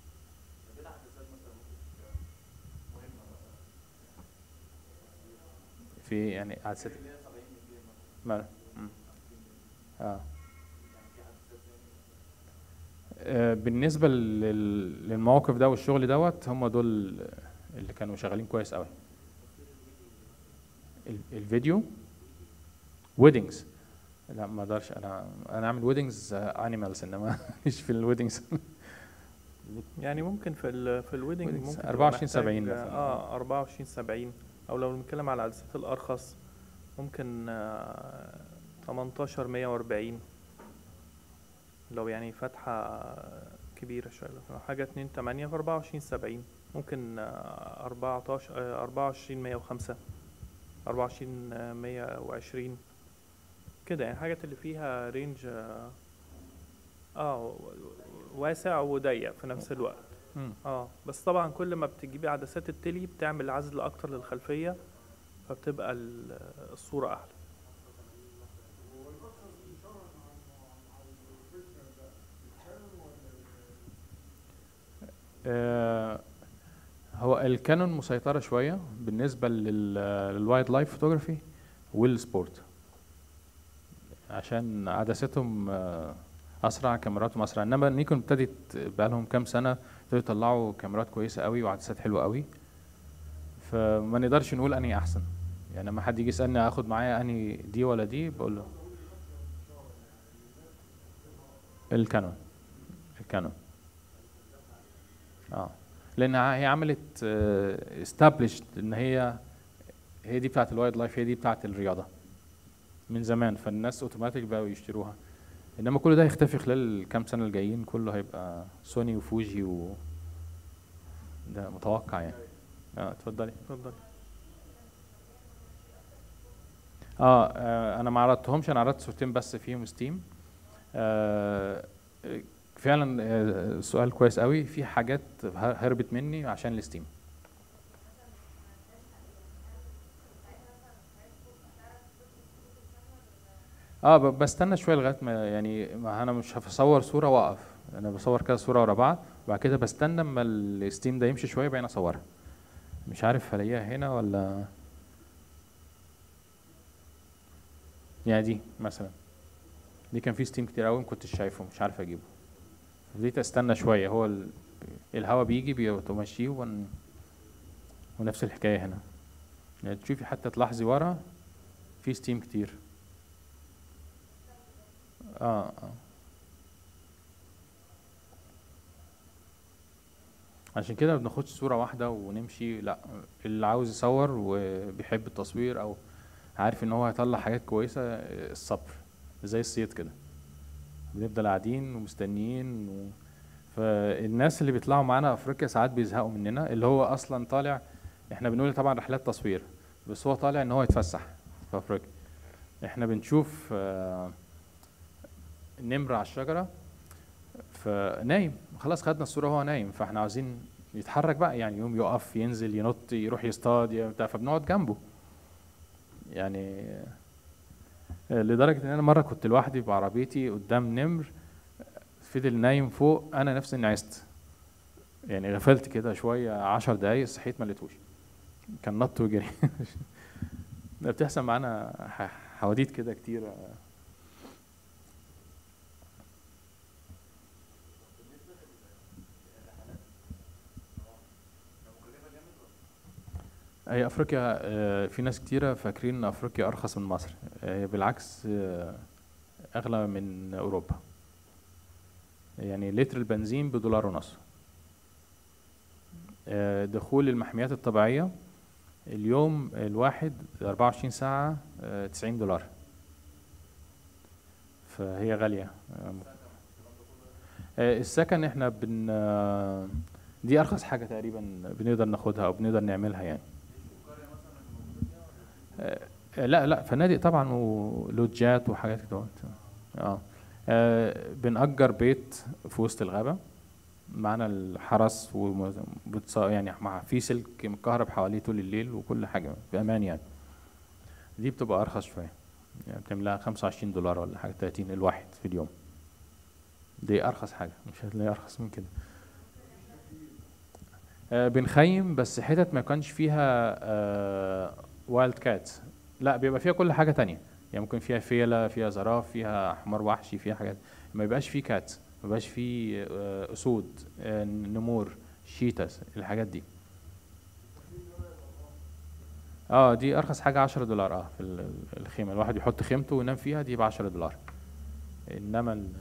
في يعني عدسات ما مم. اه آه، بالنسبه لل- للمواقف ده والشغل دوت، هم دول اللي كانوا شغالين كويس قوي. ال- الفيديو ويدنجز، لا ما اقدرش انا انا اعمل ويدنجز انيمالز انما مش في الويدنجز. يعني ممكن في ال في الويدنج ويدنجز ممكن تبقى أربعة وعشرين محتاج سبعين مثلا. اه اربعة وعشرين سبعين، او لو بنتكلم على العدسات الارخص ممكن آه تمنتاشر مية واربعين، لو يعني فتحة كبيرة شوية. لو حاجة اتنين تمانية في اربعة وعشرين سبعين ممكن آه اربعتاشر آه اربعة وعشرين مية وخمسة، اربعة وعشرين مية وعشرين كده، يعني الحاجات اللي فيها رينج اه آه، واسع وضيق في نفس الوقت. مم. اه بس طبعا كل ما بتجيبي عدسات التلي بتعمل عزل اكتر للخلفية، فبتبقى ال- الصورة احلى. آه، هو الكانون مسيطرة شوية بالنسبة للوايلد لايف فوتوغرافي والسبورت، عشان عدستهم آه، أسرع، كاميراتهم أسرع. إنما نيكون ابتدت بقالهم كام سنة ابتدوا يطلعوا كاميرات كويسة قوي وعدسات حلوة قوي، فما نقدرش نقول أنهي أحسن. يعني لما حد يجي يسألني آخد معايا أنهي دي ولا دي، بقول له الكانون. الكانون اه لأن هي عملت استابليشد إن هي هي دي بتاعت الوايلد لايف، هي دي بتاعت الرياضة من زمان، فالناس اوتوماتيك بقوا يشتروها. انما كل ده هيختفي خلال الكام سنه الجايين، كله هيبقى سوني وفوجي و ده متوقع يعني. اه اتفضلي. اتفضل. اه, آه انا ما عرضتهمش، انا عرضت صورتين بس فيهم ستيم. آه فعلا آه سؤال كويس قوي، في حاجات هربت مني عشان الستيم. اه ب- بستنى شويه لغايه ما، يعني ما انا مش هصور صوره واقف، انا بصور كذا صوره ورا بعض، وبعد كده بستنى اما الستيم ده يمشي شويه بعدين اصورها. مش عارف هلاقيها هنا ولا، يعني دي مثلا، دي كان في ستيم كتير قوي ما كنتش شايفه، مش عارف اجيبه، بديت استنى شويه، هو ال... الهوا بيجي بيمشيه ون... ونفس الحكايه هنا، يعني تشوفي حتى تلاحظي ورا في ستيم كتير. اه اه عشان كده ما بناخدش صورة واحدة ونمشي، لا، اللي عاوز يصور وبيحب التصوير او عارف ان هو هيطلع حاجات كويسة، الصبر زي الصيد كده، بنفضل قاعدين ومستنيين و... فالناس اللي بيطلعوا معانا افريقيا ساعات بيزهقوا مننا، اللي هو اصلا طالع، احنا بنقول طبعا رحلات تصوير، بس هو طالع ان هو يتفسح في افريقيا. احنا بنشوف آه، نمر على الشجرة فنايم، خلاص خدنا الصورة وهو نايم، فاحنا عاوزين يتحرك بقى، يعني يقوم يقف ينزل ينط يروح يصطاد ي- بتاع، فبنقعد جنبه يعني. آه، لدرجة ان انا مرة كنت لوحدي بعربيتي قدام نمر، فضل نايم فوق، انا نفسي اني عشت، يعني غفلت كده شوية عشر دقايق، صحيت ما لقيتوش، كان نط وجري. ده بتحصل معانا ح- حواديت كده كتير. هي افريقيا آه، في ناس كتيرة فاكرين ان افريقيا ارخص من مصر، آه، بالعكس، آه، اغلى من اوروبا. يعني لتر البنزين بدولار ونص. آه، دخول المحميات الطبيعية اليوم الواحد أربعة وعشرين ساعة آه، تسعين دولار، فهي غالية. آه، السكن احنا بن آه، دي ارخص حاجة تقريبا بنقدر ناخدها او بنقدر نعملها يعني. آه، آه، لا لا، فنادق طبعا ولوجات وحاجات كده. اه آه، بنأجر بيت في وسط الغابة، معانا الحرس وبتص... يعني مع في سلك مكهرب حواليه طول الليل وكل حاجة بأمان يعني. دي بتبقى أرخص شوية، يعني بتملاها خمسة وعشرين دولار ولا حاجة، تلاتين الواحد في اليوم. دي أرخص حاجة، مش هتلاقي أرخص من كده. آه بنخيم بس حتت ما يكونش فيها آه وايلد كات، لا بيبقى فيها كل حاجة تانية، يعني ممكن فيها فيلة، فيها زراف، فيها حمار وحشي، فيها حاجات. ما يبقاش فيه كات، ما يبقاش فيه آه أسود، آه نمور، شيتاس، الحاجات دي. اه دي ارخص حاجة عشرة دولار، اه في ال- الخيمة الواحد يحط خيمته وينام فيها، دي بعشرة دولار. انما ال-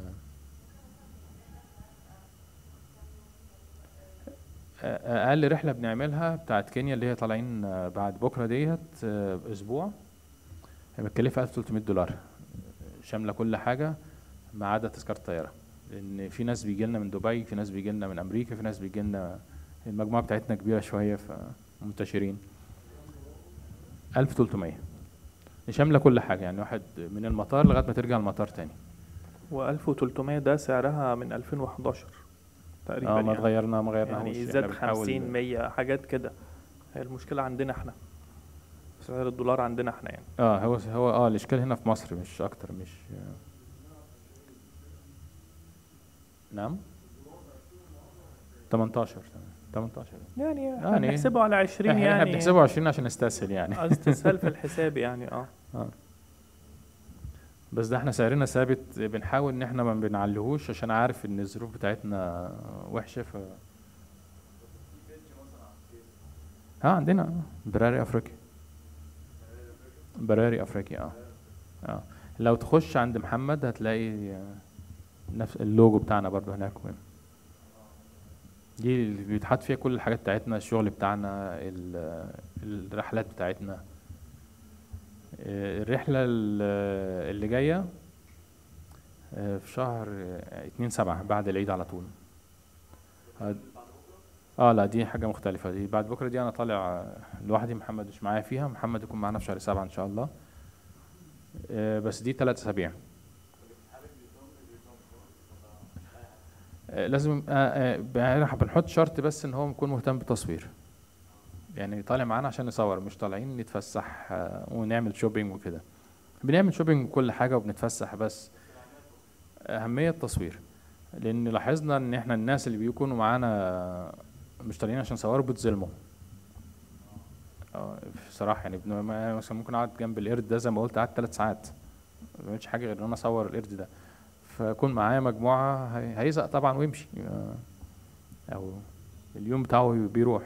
آه، اقل رحلة بنعملها بتاعت كينيا اللي هي طالعين آه، بعد بكرة ديت آه، اسبوع، هي متكلفة ألف وتلتمية دولار، شاملة كل حاجة ما عدا تذكرة الطيارة. لان في ناس بيجي لنا من دبي، في ناس بيجي لنا من امريكا، في ناس بيجي لنا، المجموعة بتاعتنا كبيرة شوية فمنتشرين. ألف وتلتمية شاملة كل حاجة، يعني واحد من المطار لغاية ما ترجع المطار تاني. وألف وتلتمية ده سعرها من ألفين وحداشر تقريبا اه ما يعني. اتغيرنا ما يعني غيرناهوش، احنا زاد بنحاول. خمسين مية حاجات كده. هي المشكلة عندنا احنا، سعر الدولار عندنا احنا يعني. اه هو هو اه الاشكال هنا في مصر مش اكتر، مش آه. نعم تمنتاشر تمنتاشر يعني احنا يعني بنحسبه على عشرين احنا احنا يعني. بنحسبه عشرين عشان نستسهل يعني. استسهال في الحساب يعني اه. اه بس ده احنا سعرنا ثابت، بنحاول ان احنا ما بنعليهوش عشان عارف ان الظروف بتاعتنا وحشة ف اه عندنا آه، براري افريقيا، براري افريقيا اه. اه لو تخش عند محمد هتلاقي آه، نفس اللوجو بتاعنا برضو هناك. دي اللي بيتحط فيها كل الحاجات بتاعتنا، الشغل بتاعنا، ال- الرحلات بتاعتنا. آه، الرحلة ال- اللي جاية آه، في شهر آه، اتنين سبعة بعد العيد على طول. اه آه، لا دي حاجة مختلفة، دي بعد بكرة، دي أنا طالع آه، لوحدي، محمد مش معايا فيها، محمد يكون معانا في شهر سبعة إن شاء الله. آه، بس دي تلات أسابيع. آه، لازم آه، آه، بنحط شرط بس إن هو يكون مهتم بالتصوير، يعني طالع معانا عشان نصور، مش طالعين نتفسح آه، ونعمل شوبينج وكده. بنعمل شوبينج وكل حاجة وبنتفسح، بس أهمية التصوير، لأن لاحظنا إن إحنا الناس اللي بيكونوا معانا مش طالعين عشان يصوروا بيتظلموا. اه بصراحة يعني بن- ما- مثلا ممكن أقعد جنب القرد ده زي ما قلت، قعدت ثلاث ساعات ما بعملش حاجة غير إن أنا أصور القرد ده، فيكون معايا مجموعة هي- هيزهق طبعا ويمشي آه، أو اليوم بتاعه بيروح.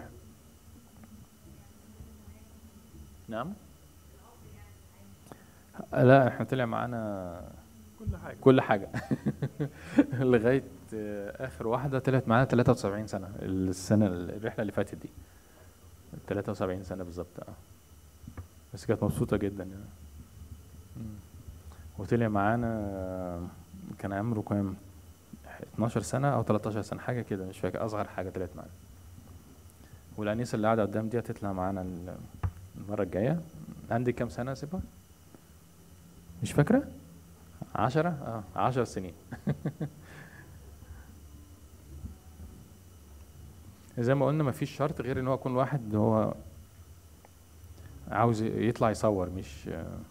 نعم لا احنا طلع معانا كل حاجة كل حاجه لغايه آه، اخر واحده طلعت معانا ثلاثة وسبعين سنه، السنه الرحله اللي فاتت دي ثلاثة وسبعين سنه بالظبط. اه بس كانت مبسوطه جدا يعني. مم. وطلع معانا آه، كان عمره كام، اتناشر سنه او تلتاشر سنه حاجه كده مش فاكر، اصغر حاجه طلعت معانا. والانيسه اللي قاعده قدام دي هتطلع معانا ال- المره الجايه. عندك كام سنه يا سيبا؟ مش فاكره؟ عشرة؟ اه عشر سنين. زي ما قلنا مفيش شرط غير ان هو يكون واحد هو عاوز يطلع يصور، مش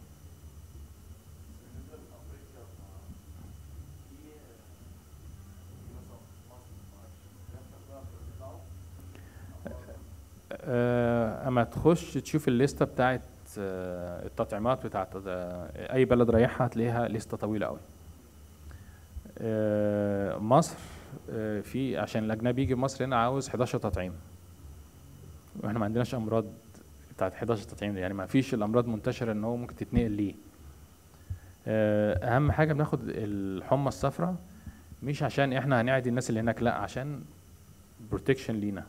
آه، اما تخش تشوف الليسته بتاعت آه، التطعيمات بتاعت آه، اي بلد رايحها هتلاقيها ليسته طويله قوي. آه، مصر آه، في عشان الاجنبي يجي مصر هنا عاوز حداشر تطعيم، واحنا ما عندناش امراض بتاعت حداشر تطعيم دي، يعني ما فيش الامراض منتشره ان هو ممكن تتنقل ليه. آه، اهم حاجه بناخد الحمى الصفراء، مش عشان احنا هنعدي الناس اللي هناك، لا عشان بروتكشن لينا.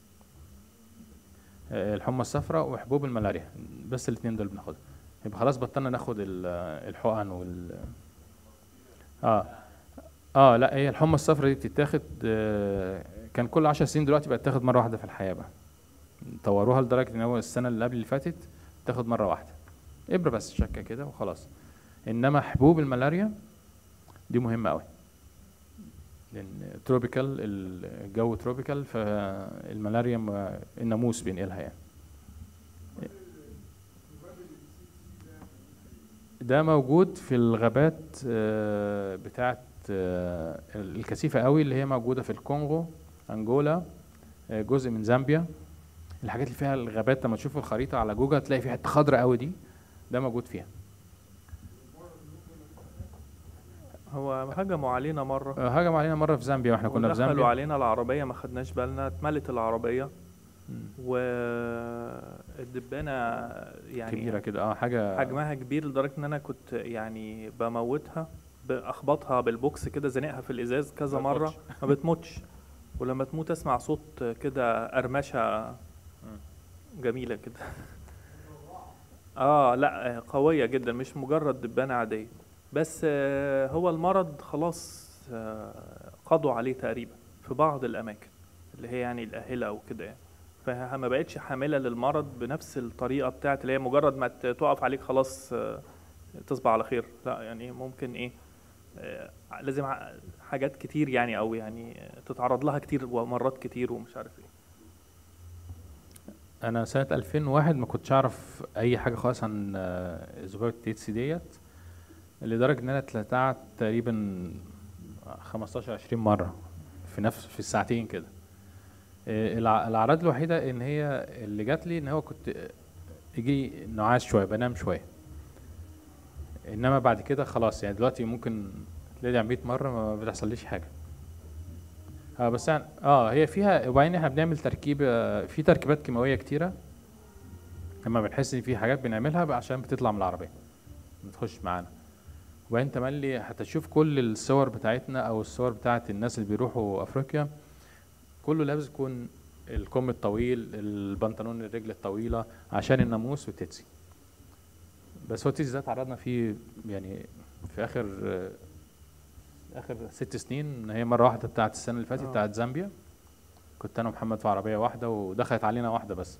آه، الحمى الصفراء وحبوب الملاريا، بس الاثنين دول بناخدهم. يبقى خلاص بطلنا ناخد ال- الحقن وال اه اه لا هي الحمى الصفراء دي بتتاخد آه، كان كل عشر سنين، دلوقتي بقت تاخد مره واحده في الحياه بقى. طوروها لدرجه ان هو السنه اللي قبل اللي فاتت تاخد مره واحده، ابره بس شكه كده وخلاص. انما حبوب الملاريا دي مهمه قوي، لان تروبيكال، الجو تروبيكال، فالملاريا ما- الناموس بينقلها يعني. ده موجود في الغابات آه، بتاعت آه، الكثيفة قوي اللي هي موجودة في الكونغو، أنجولا، آه، جزء من زامبيا. الحاجات اللي فيها الغابات لما تشوف الخريطة على جوجل تلاقي فيها حتة خضراء قوي دي، ده موجود فيها. هو هجموا علينا مرة آه، هجم علينا مرة في زامبيا واحنا كنا في ودخلوا زامبيا. علينا العربية، ما خدناش بالنا، اتملت العربية مم. والدبانة يعني كبيرة كده اه حاجة. حجمها كبير لدرجة ان انا كنت يعني بموتها، باخبطها بالبوكس كده، زنقها في الازاز كذا ما مرة، تموتش. ما بتموتش. ولما تموت اسمع صوت كده قرمشة جميلة كده. اه لا قوية جدا، مش مجرد دبانة عادية. بس آه، هو المرض خلاص آه، قضوا عليه تقريبا في بعض الأماكن اللي هي يعني الأهلة أو كده يعني. فما بقتش حاملة للمرض بنفس الطريقة بتاعت اللي هي مجرد ما ت- تقف عليك خلاص آه، تصبح على خير. لا يعني ممكن ايه آه، لازم ع- حاجات كتير يعني، او يعني تتعرض لها كتير ومرات كتير ومش عارف ايه. انا سنة ألفين وواحد ما كنتش اعرف اي حاجة خالص عن آه، ذبابة تيتسي ديت، لدرجة ان انا اتلسعت تقريبا خمستاشر عشرين مرة في نفس في الساعتين كده. آه، الع- الاعراض الوحيدة ان هي اللي جات لي ان هو كنت يجي نعاس شوية، بنام شوية. انما بعد كده خلاص يعني دلوقتي ممكن تلاقي مية مرة ما بتحصليش حاجة. اه بس يعني اه هي فيها، وبعدين احنا بنعمل تركيب آه، في تركيبات كيماوية كتيرة، لما بنحس ان في حاجات بنعملها بقى عشان بتطلع من العربية بتخش معانا. وبعدين تملي هتشوف كل الصور بتاعتنا او الصور بتاعت الناس اللي بيروحوا افريقيا، كله لابس يكون الكم الطويل، البنطلون الرجل الطويلة عشان الناموس والتتسي. بس هو التتسي ده تعرضنا فيه يعني في اخر آه، اخر ست سنين. هي مرة واحدة بتاعت السنة اللي فاتت اه بتاعت زامبيا، كنت انا ومحمد في عربية واحدة ودخلت علينا واحدة بس.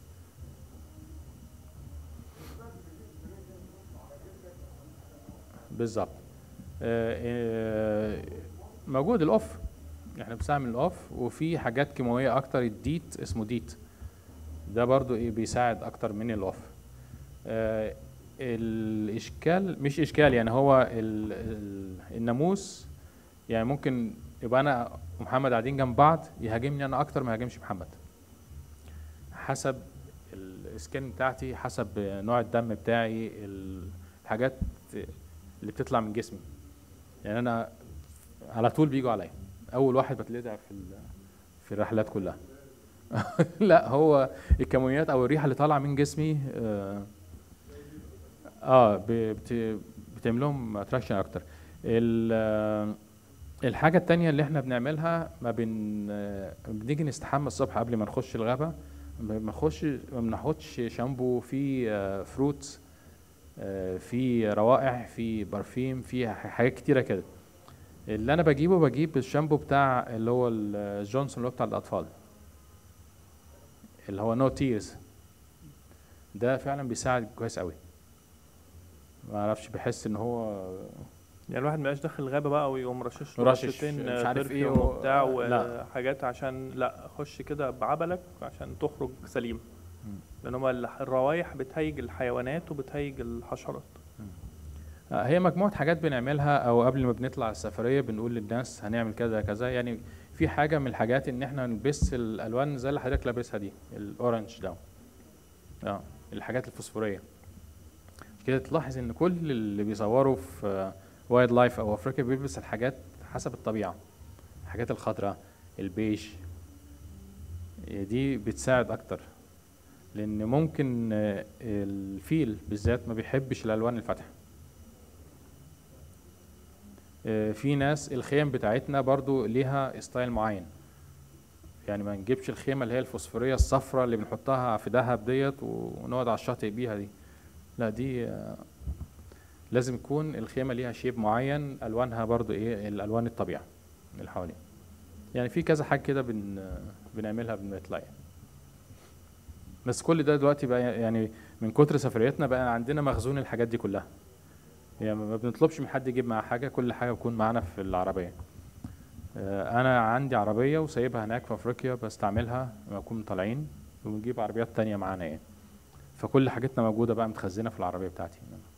بالظبط. آه، آه، موجود الاوف، احنا بنستعمل الاوف، وفي حاجات كيماويه اكتر، الديت اسمه ديت، ده برضو ايه بيساعد اكتر من الاوف. آه، الاشكال مش اشكال يعني، هو ال ال الناموس يعني ممكن يبقى انا ومحمد قاعدين جنب بعض يهاجمني انا اكتر ما يهاجمش محمد، حسب السكين بتاعتي، حسب نوع الدم بتاعي، الحاجات اللي بتطلع من جسمي. يعني انا على طول بيجوا عليا، اول واحد بتلدع في ال- في الرحلات كلها. لا هو الكمونيات او الريحه اللي طالعه من جسمي اه, آه ب- بت بتعمل لهم اتراكشن اكتر. ال- الحاجة التانية اللي احنا بنعملها، ما بن بنيجي نستحمى الصبح قبل ما نخش الغابة، ما بنخش ما بناخدش شامبو فيه فروتس، فيه روائح، فيه برفيم، فيه حاجات كتيرة كده. اللي انا بجيبه بجيب الشامبو بتاع اللي هو الجونسون اللي هو بتاع الاطفال، اللي هو نو تيرز. ده فعلا بيساعد كويس قوي. ما اعرفش، بحس ان هو يعني الواحد مبقاش داخل الغابة بقى ويقوم رشش له رشش رشتين مش عارف ايه برفيوم و... وبتاع لا. وحاجات، عشان لا خش كده بعبلك عشان تخرج سليم. مم. لان هما الح- الروايح بتهيج الحيوانات وبتهيج الحشرات. آه، هي مجموعة حاجات بنعملها، او قبل ما بنطلع السفرية بنقول للناس هنعمل كذا كذا. يعني في حاجة من الحاجات ان احنا نلبس الالوان زي اللي حضرتك لابسها دي، الاورنج ده، اه الحاجات الفوسفورية كده. تلاحظ ان كل اللي بيصوروا في وايلد لايف او افريقيا بيلبس الحاجات حسب الطبيعة، الحاجات الخضراء، البيج. دي بتساعد اكتر، لان ممكن آه، الفيل بالذات ما بيحبش الالوان الفاتحة. آه، في ناس الخيم بتاعتنا برضو ليها ستايل معين، يعني ما نجيبش الخيمة اللي هي الفوسفورية الصفراء اللي بنحطها في دهب ديت ونقعد على الشاطئ بيها دي. لا، دي آه، لازم يكون الخيمة ليها شيب معين، ألوانها برضو إيه الألوان الطبيعة اللي حواليها. يعني في كذا حاجة كده بن آه، بنعملها بنطلع يعني. بس كل ده دلوقتي بقى يعني من كتر سفرياتنا بقى عندنا مخزون الحاجات دي كلها. يعني ما بنطلبش من حد يجيب معاه حاجة، كل حاجة بتكون معانا في العربية. آه، أنا عندي عربية وسايبها هناك في أفريقيا بستعملها لما نكون طالعين، وبنجيب عربيات تانية معانا يعني. فكل حاجتنا موجودة بقى متخزنة في العربية بتاعتي.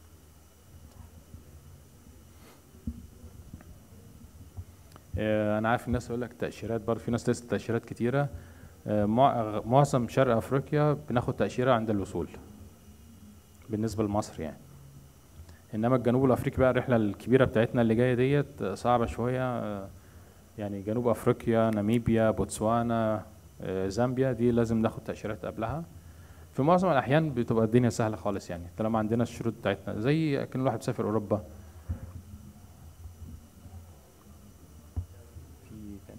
آه، أنا عارف الناس يقول لك تأشيرات، برضه في ناس لسه تأشيرات كتيرة. آه، مع- معظم شرق أفريقيا بناخد تأشيرة عند الوصول بالنسبة لمصر يعني. انما الجنوب الافريقي بقى الرحله الكبيره بتاعتنا اللي جايه ديت صعبه شويه. آه، يعني جنوب افريقيا، ناميبيا، بوتسوانا، آه، زامبيا، دي لازم ناخد تاشيرات قبلها. في معظم الاحيان بتبقى الدنيا سهله خالص يعني، طالما عندنا الشروط بتاعتنا زي كان الواحد بيسافر اوروبا. في تاني؟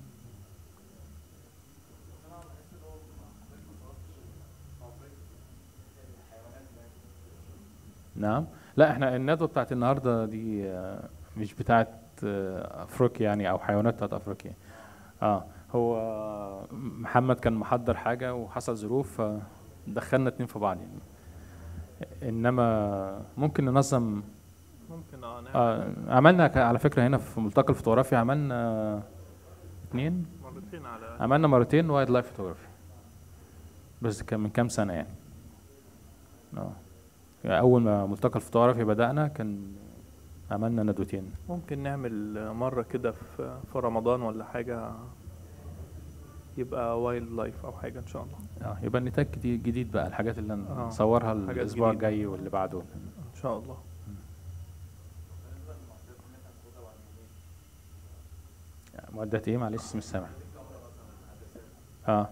نعم. لا، احنا الندوه بتاعت النهارده دي آه، مش بتاعت آه، افريقيا يعني، او حيوانات بتاعت افريقيا. اه هو محمد كان محضر حاجة وحصل ظروف فدخلنا اتنين في بعض يعني. انما ممكن ننظم. ممكن اه نعمل آه عملنا ك- على فكرة هنا في ملتقى الفوتوغرافي عملنا اتنين، مرتين على الأقل. عملنا مرتين وايلد لايف فوتوغرافي، بس كان من كام سنة يعني. اه يعني اول ما ملتقى الفوتوغرافي بدأنا كان عملنا ندوتين. ممكن نعمل مرة كده في في رمضان ولا حاجة، يبقى وايلد لايف أو حاجة إن شاء الله. اه يبقى نتاج جديد جديد بقى، الحاجات اللي آه، نصورها حاجات الاسبوع جديدة. الجاي واللي بعده. إن شاء الله. معدات ايه؟ معلش مش سامع. اه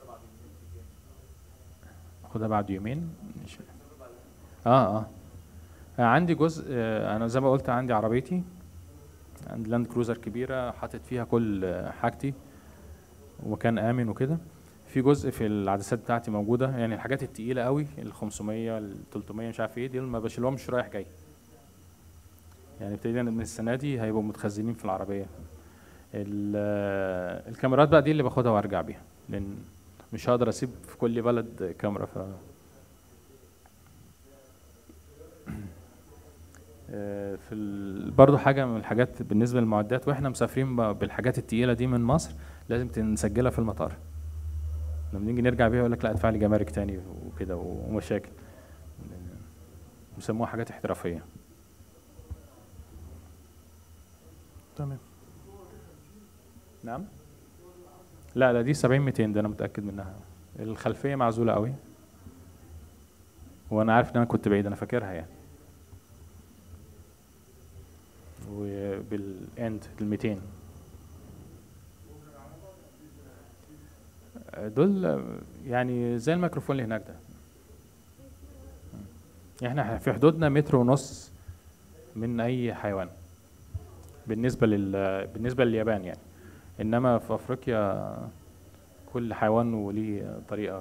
خدها بعد يومين. مش- اه اه عندي جزء. آه انا زي ما قلت عندي عربيتي، عندي لاند كروزر كبيره حاطط فيها كل آه، حاجتي، ومكان امن وكده. في جزء في العدسات بتاعتي موجوده، يعني الحاجات التقيله قوي ال خمسمية ال تلتمية مش عارف ايه دي ما بشيلهمش رايح جاي. يعني ابتدينا من السنه دي هيبقوا متخزنين في العربيه. ال- آه، الكاميرات بقى دي اللي باخدها وارجع بيها، لان مش هقدر اسيب في كل بلد كاميرا. ف آه، في ال... برضو حاجة من الحاجات بالنسبة للمعدات واحنا مسافرين ب- بالحاجات التقيلة دي من مصر، لازم نسجلها في المطار. لما نيجي نرجع بيها يقول لك لا ادفع لي جمارك تاني وكده ومشاكل. بيسموها حاجات احترافية. تمام. نعم. لا لا دي سبعين ميتين، ده انا متأكد منها. الخلفية معزولة قوي، وانا عارف ان انا كنت بعيد، انا فاكرها يعني. وبالاند الميتين دول يعني زي الميكروفون اللي هناك ده. احنا في حدودنا متر ونص من اي حيوان. بالنسبه لل بالنسبه لليابان يعني. انما في افريقيا كل حيوان وليه طريقه.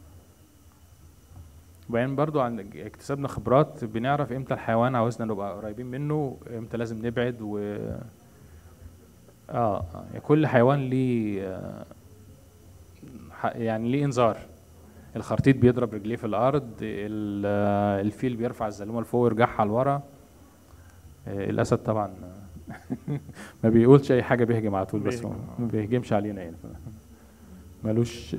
وبعدين برضو عن اكتسبنا خبرات، بنعرف امتى الحيوان عاوزنا نبقى قريبين منه، امتى لازم نبعد. و اه يعني كل حيوان ليه آه، ح- يعني ليه انذار. الخرتيت بيضرب رجليه في الارض، ال- آه، الفيل بيرفع الزلومه لفوق ويرجعها لورا. آه، الاسد طبعا ما بيقولش اي حاجه، بيهجم على طول، بس هو بيهجم. ما بيهجمش علينا يعني. ملوش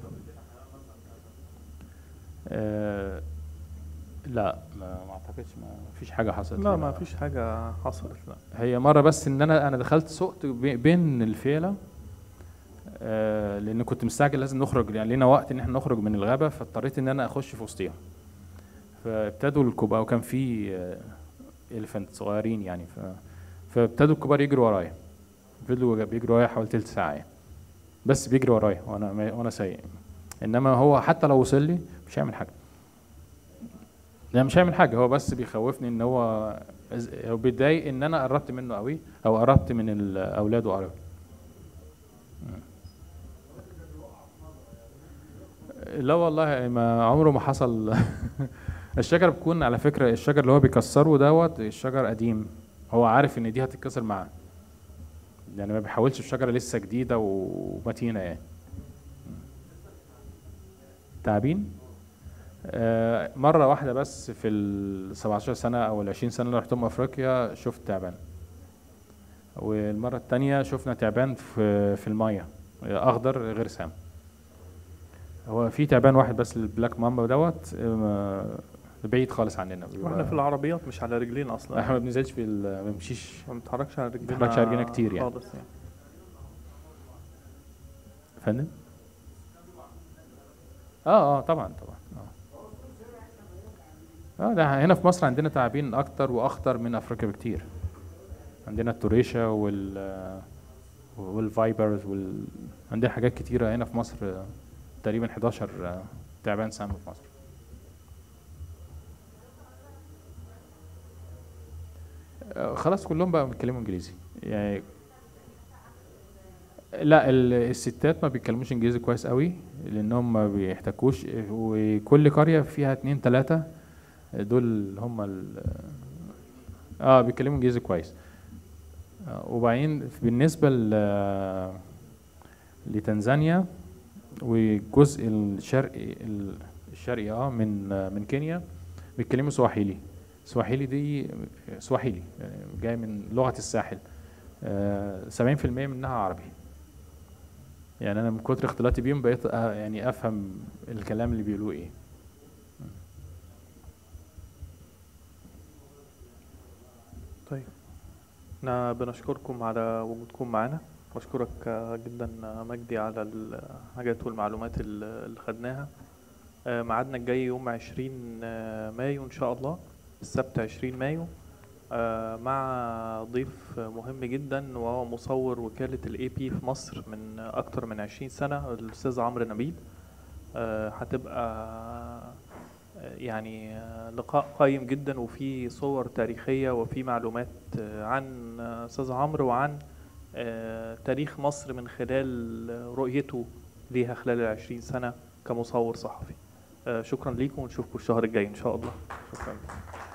آه لا، ما ما اعتقدش، ما فيش حاجه حصلت لا لنا. ما فيش حاجة حصلت، لا. هي مره بس ان انا انا دخلت سقت بي- بين الفيله، آه لان كنت مستعجل لازم نخرج، يعني لينا وقت ان احنا نخرج من الغابه، فاضطريت ان انا اخش في وسطهم. فابتدوا الكبار، وكان في اليفنت صغيرين يعني، ف فابتدوا الكبار يجروا ورايا، فضلوا بيجروا ورايا حوالي تلت ساعه يعني. بس بيجري ورايا وانا وانا سايق. انما هو حتى لو وصل لي مش هيعمل حاجه. لا مش هيعمل حاجه، هو بس بيخوفني ان هو إز- هو بيتضايق ان انا قربت منه قوي، او قربت من ال- اولاده قوي. لا والله ما عمره ما حصل. الشجر بيكون على فكره، الشجر اللي هو بيكسره دوت الشجر قديم، هو عارف ان دي هتتكسر معاه، يعني ما بيحاولش الشجره لسه جديده ومتينه يعني. تعابين آه، مرة واحدة بس في ال سبعتاشر سنة أو ال عشرين سنة اللي رحتهم أفريقيا شفت تعبان. والمرة التانية شفنا تعبان في في المية، أخضر غير سام. هو في تعبان واحد بس، البلاك مامبا دوت آه، بعيد خالص عننا. واحنا في العربيات مش على رجلينا اصلا، احنا ما بننزلش في ال- ما بنمشيش، ما بنتحركش على ما رجلينا بنتحركش على رجلينا كتير يعني. خالص يعني. فندم؟ اه اه طبعا طبعا اه. اه ده هنا في مصر عندنا تعابين اكتر واخطر من افريقيا بكتير. عندنا التوريشة وال والفايبرز وال... عندنا حاجات كتيرة هنا في مصر، آه، تقريبا حداشر آه، تعبان سام في مصر. آه، خلاص كلهم بقى بيتكلموا انجليزي يعني. لا ال- الستات ما بيتكلموش انجليزي كويس قوي، لانهم ما بيحتكوش، وكل قرية فيها اتنين تلاتة دول هم ال... اه بيتكلموا انجليزي كويس. آه، وبعدين بالنسبة ل... لتنزانيا والجزء الشرقي الشرقي اه من من كينيا بيتكلموا سواحيلي. سواحيلي دي سواحيلي يعني جاي من لغة الساحل. آه، سبعين في المية منها عربي. يعني انا من كتر اختلاطي بيهم بقيت آه، يعني افهم الكلام اللي بيقولوه ايه. طيب احنا بنشكركم على وجودكم معنا، واشكرك آه، جدا آه، مجدي على الحاجات والمعلومات ال- اللي خدناها. آه، ميعادنا الجاي يوم عشرين آه، مايو ان شاء الله، السبت عشرين مايو، آه، مع ضيف مهم جدا، وهو مصور وكالة الاي بي في مصر من اكتر من عشرين سنة، الاستاذ عمرو نبيل. آه، هتبقى آه، يعني آه، لقاء قيم جدا، وفيه صور تاريخية وفيه معلومات آه، عن آه، أستاذ عمرو، وعن آه، تاريخ مصر من خلال رؤيته ليها خلال العشرين سنة كمصور صحفي. آه، شكرا ليكم، ونشوفكم الشهر الجاي إن شاء الله. شكرا.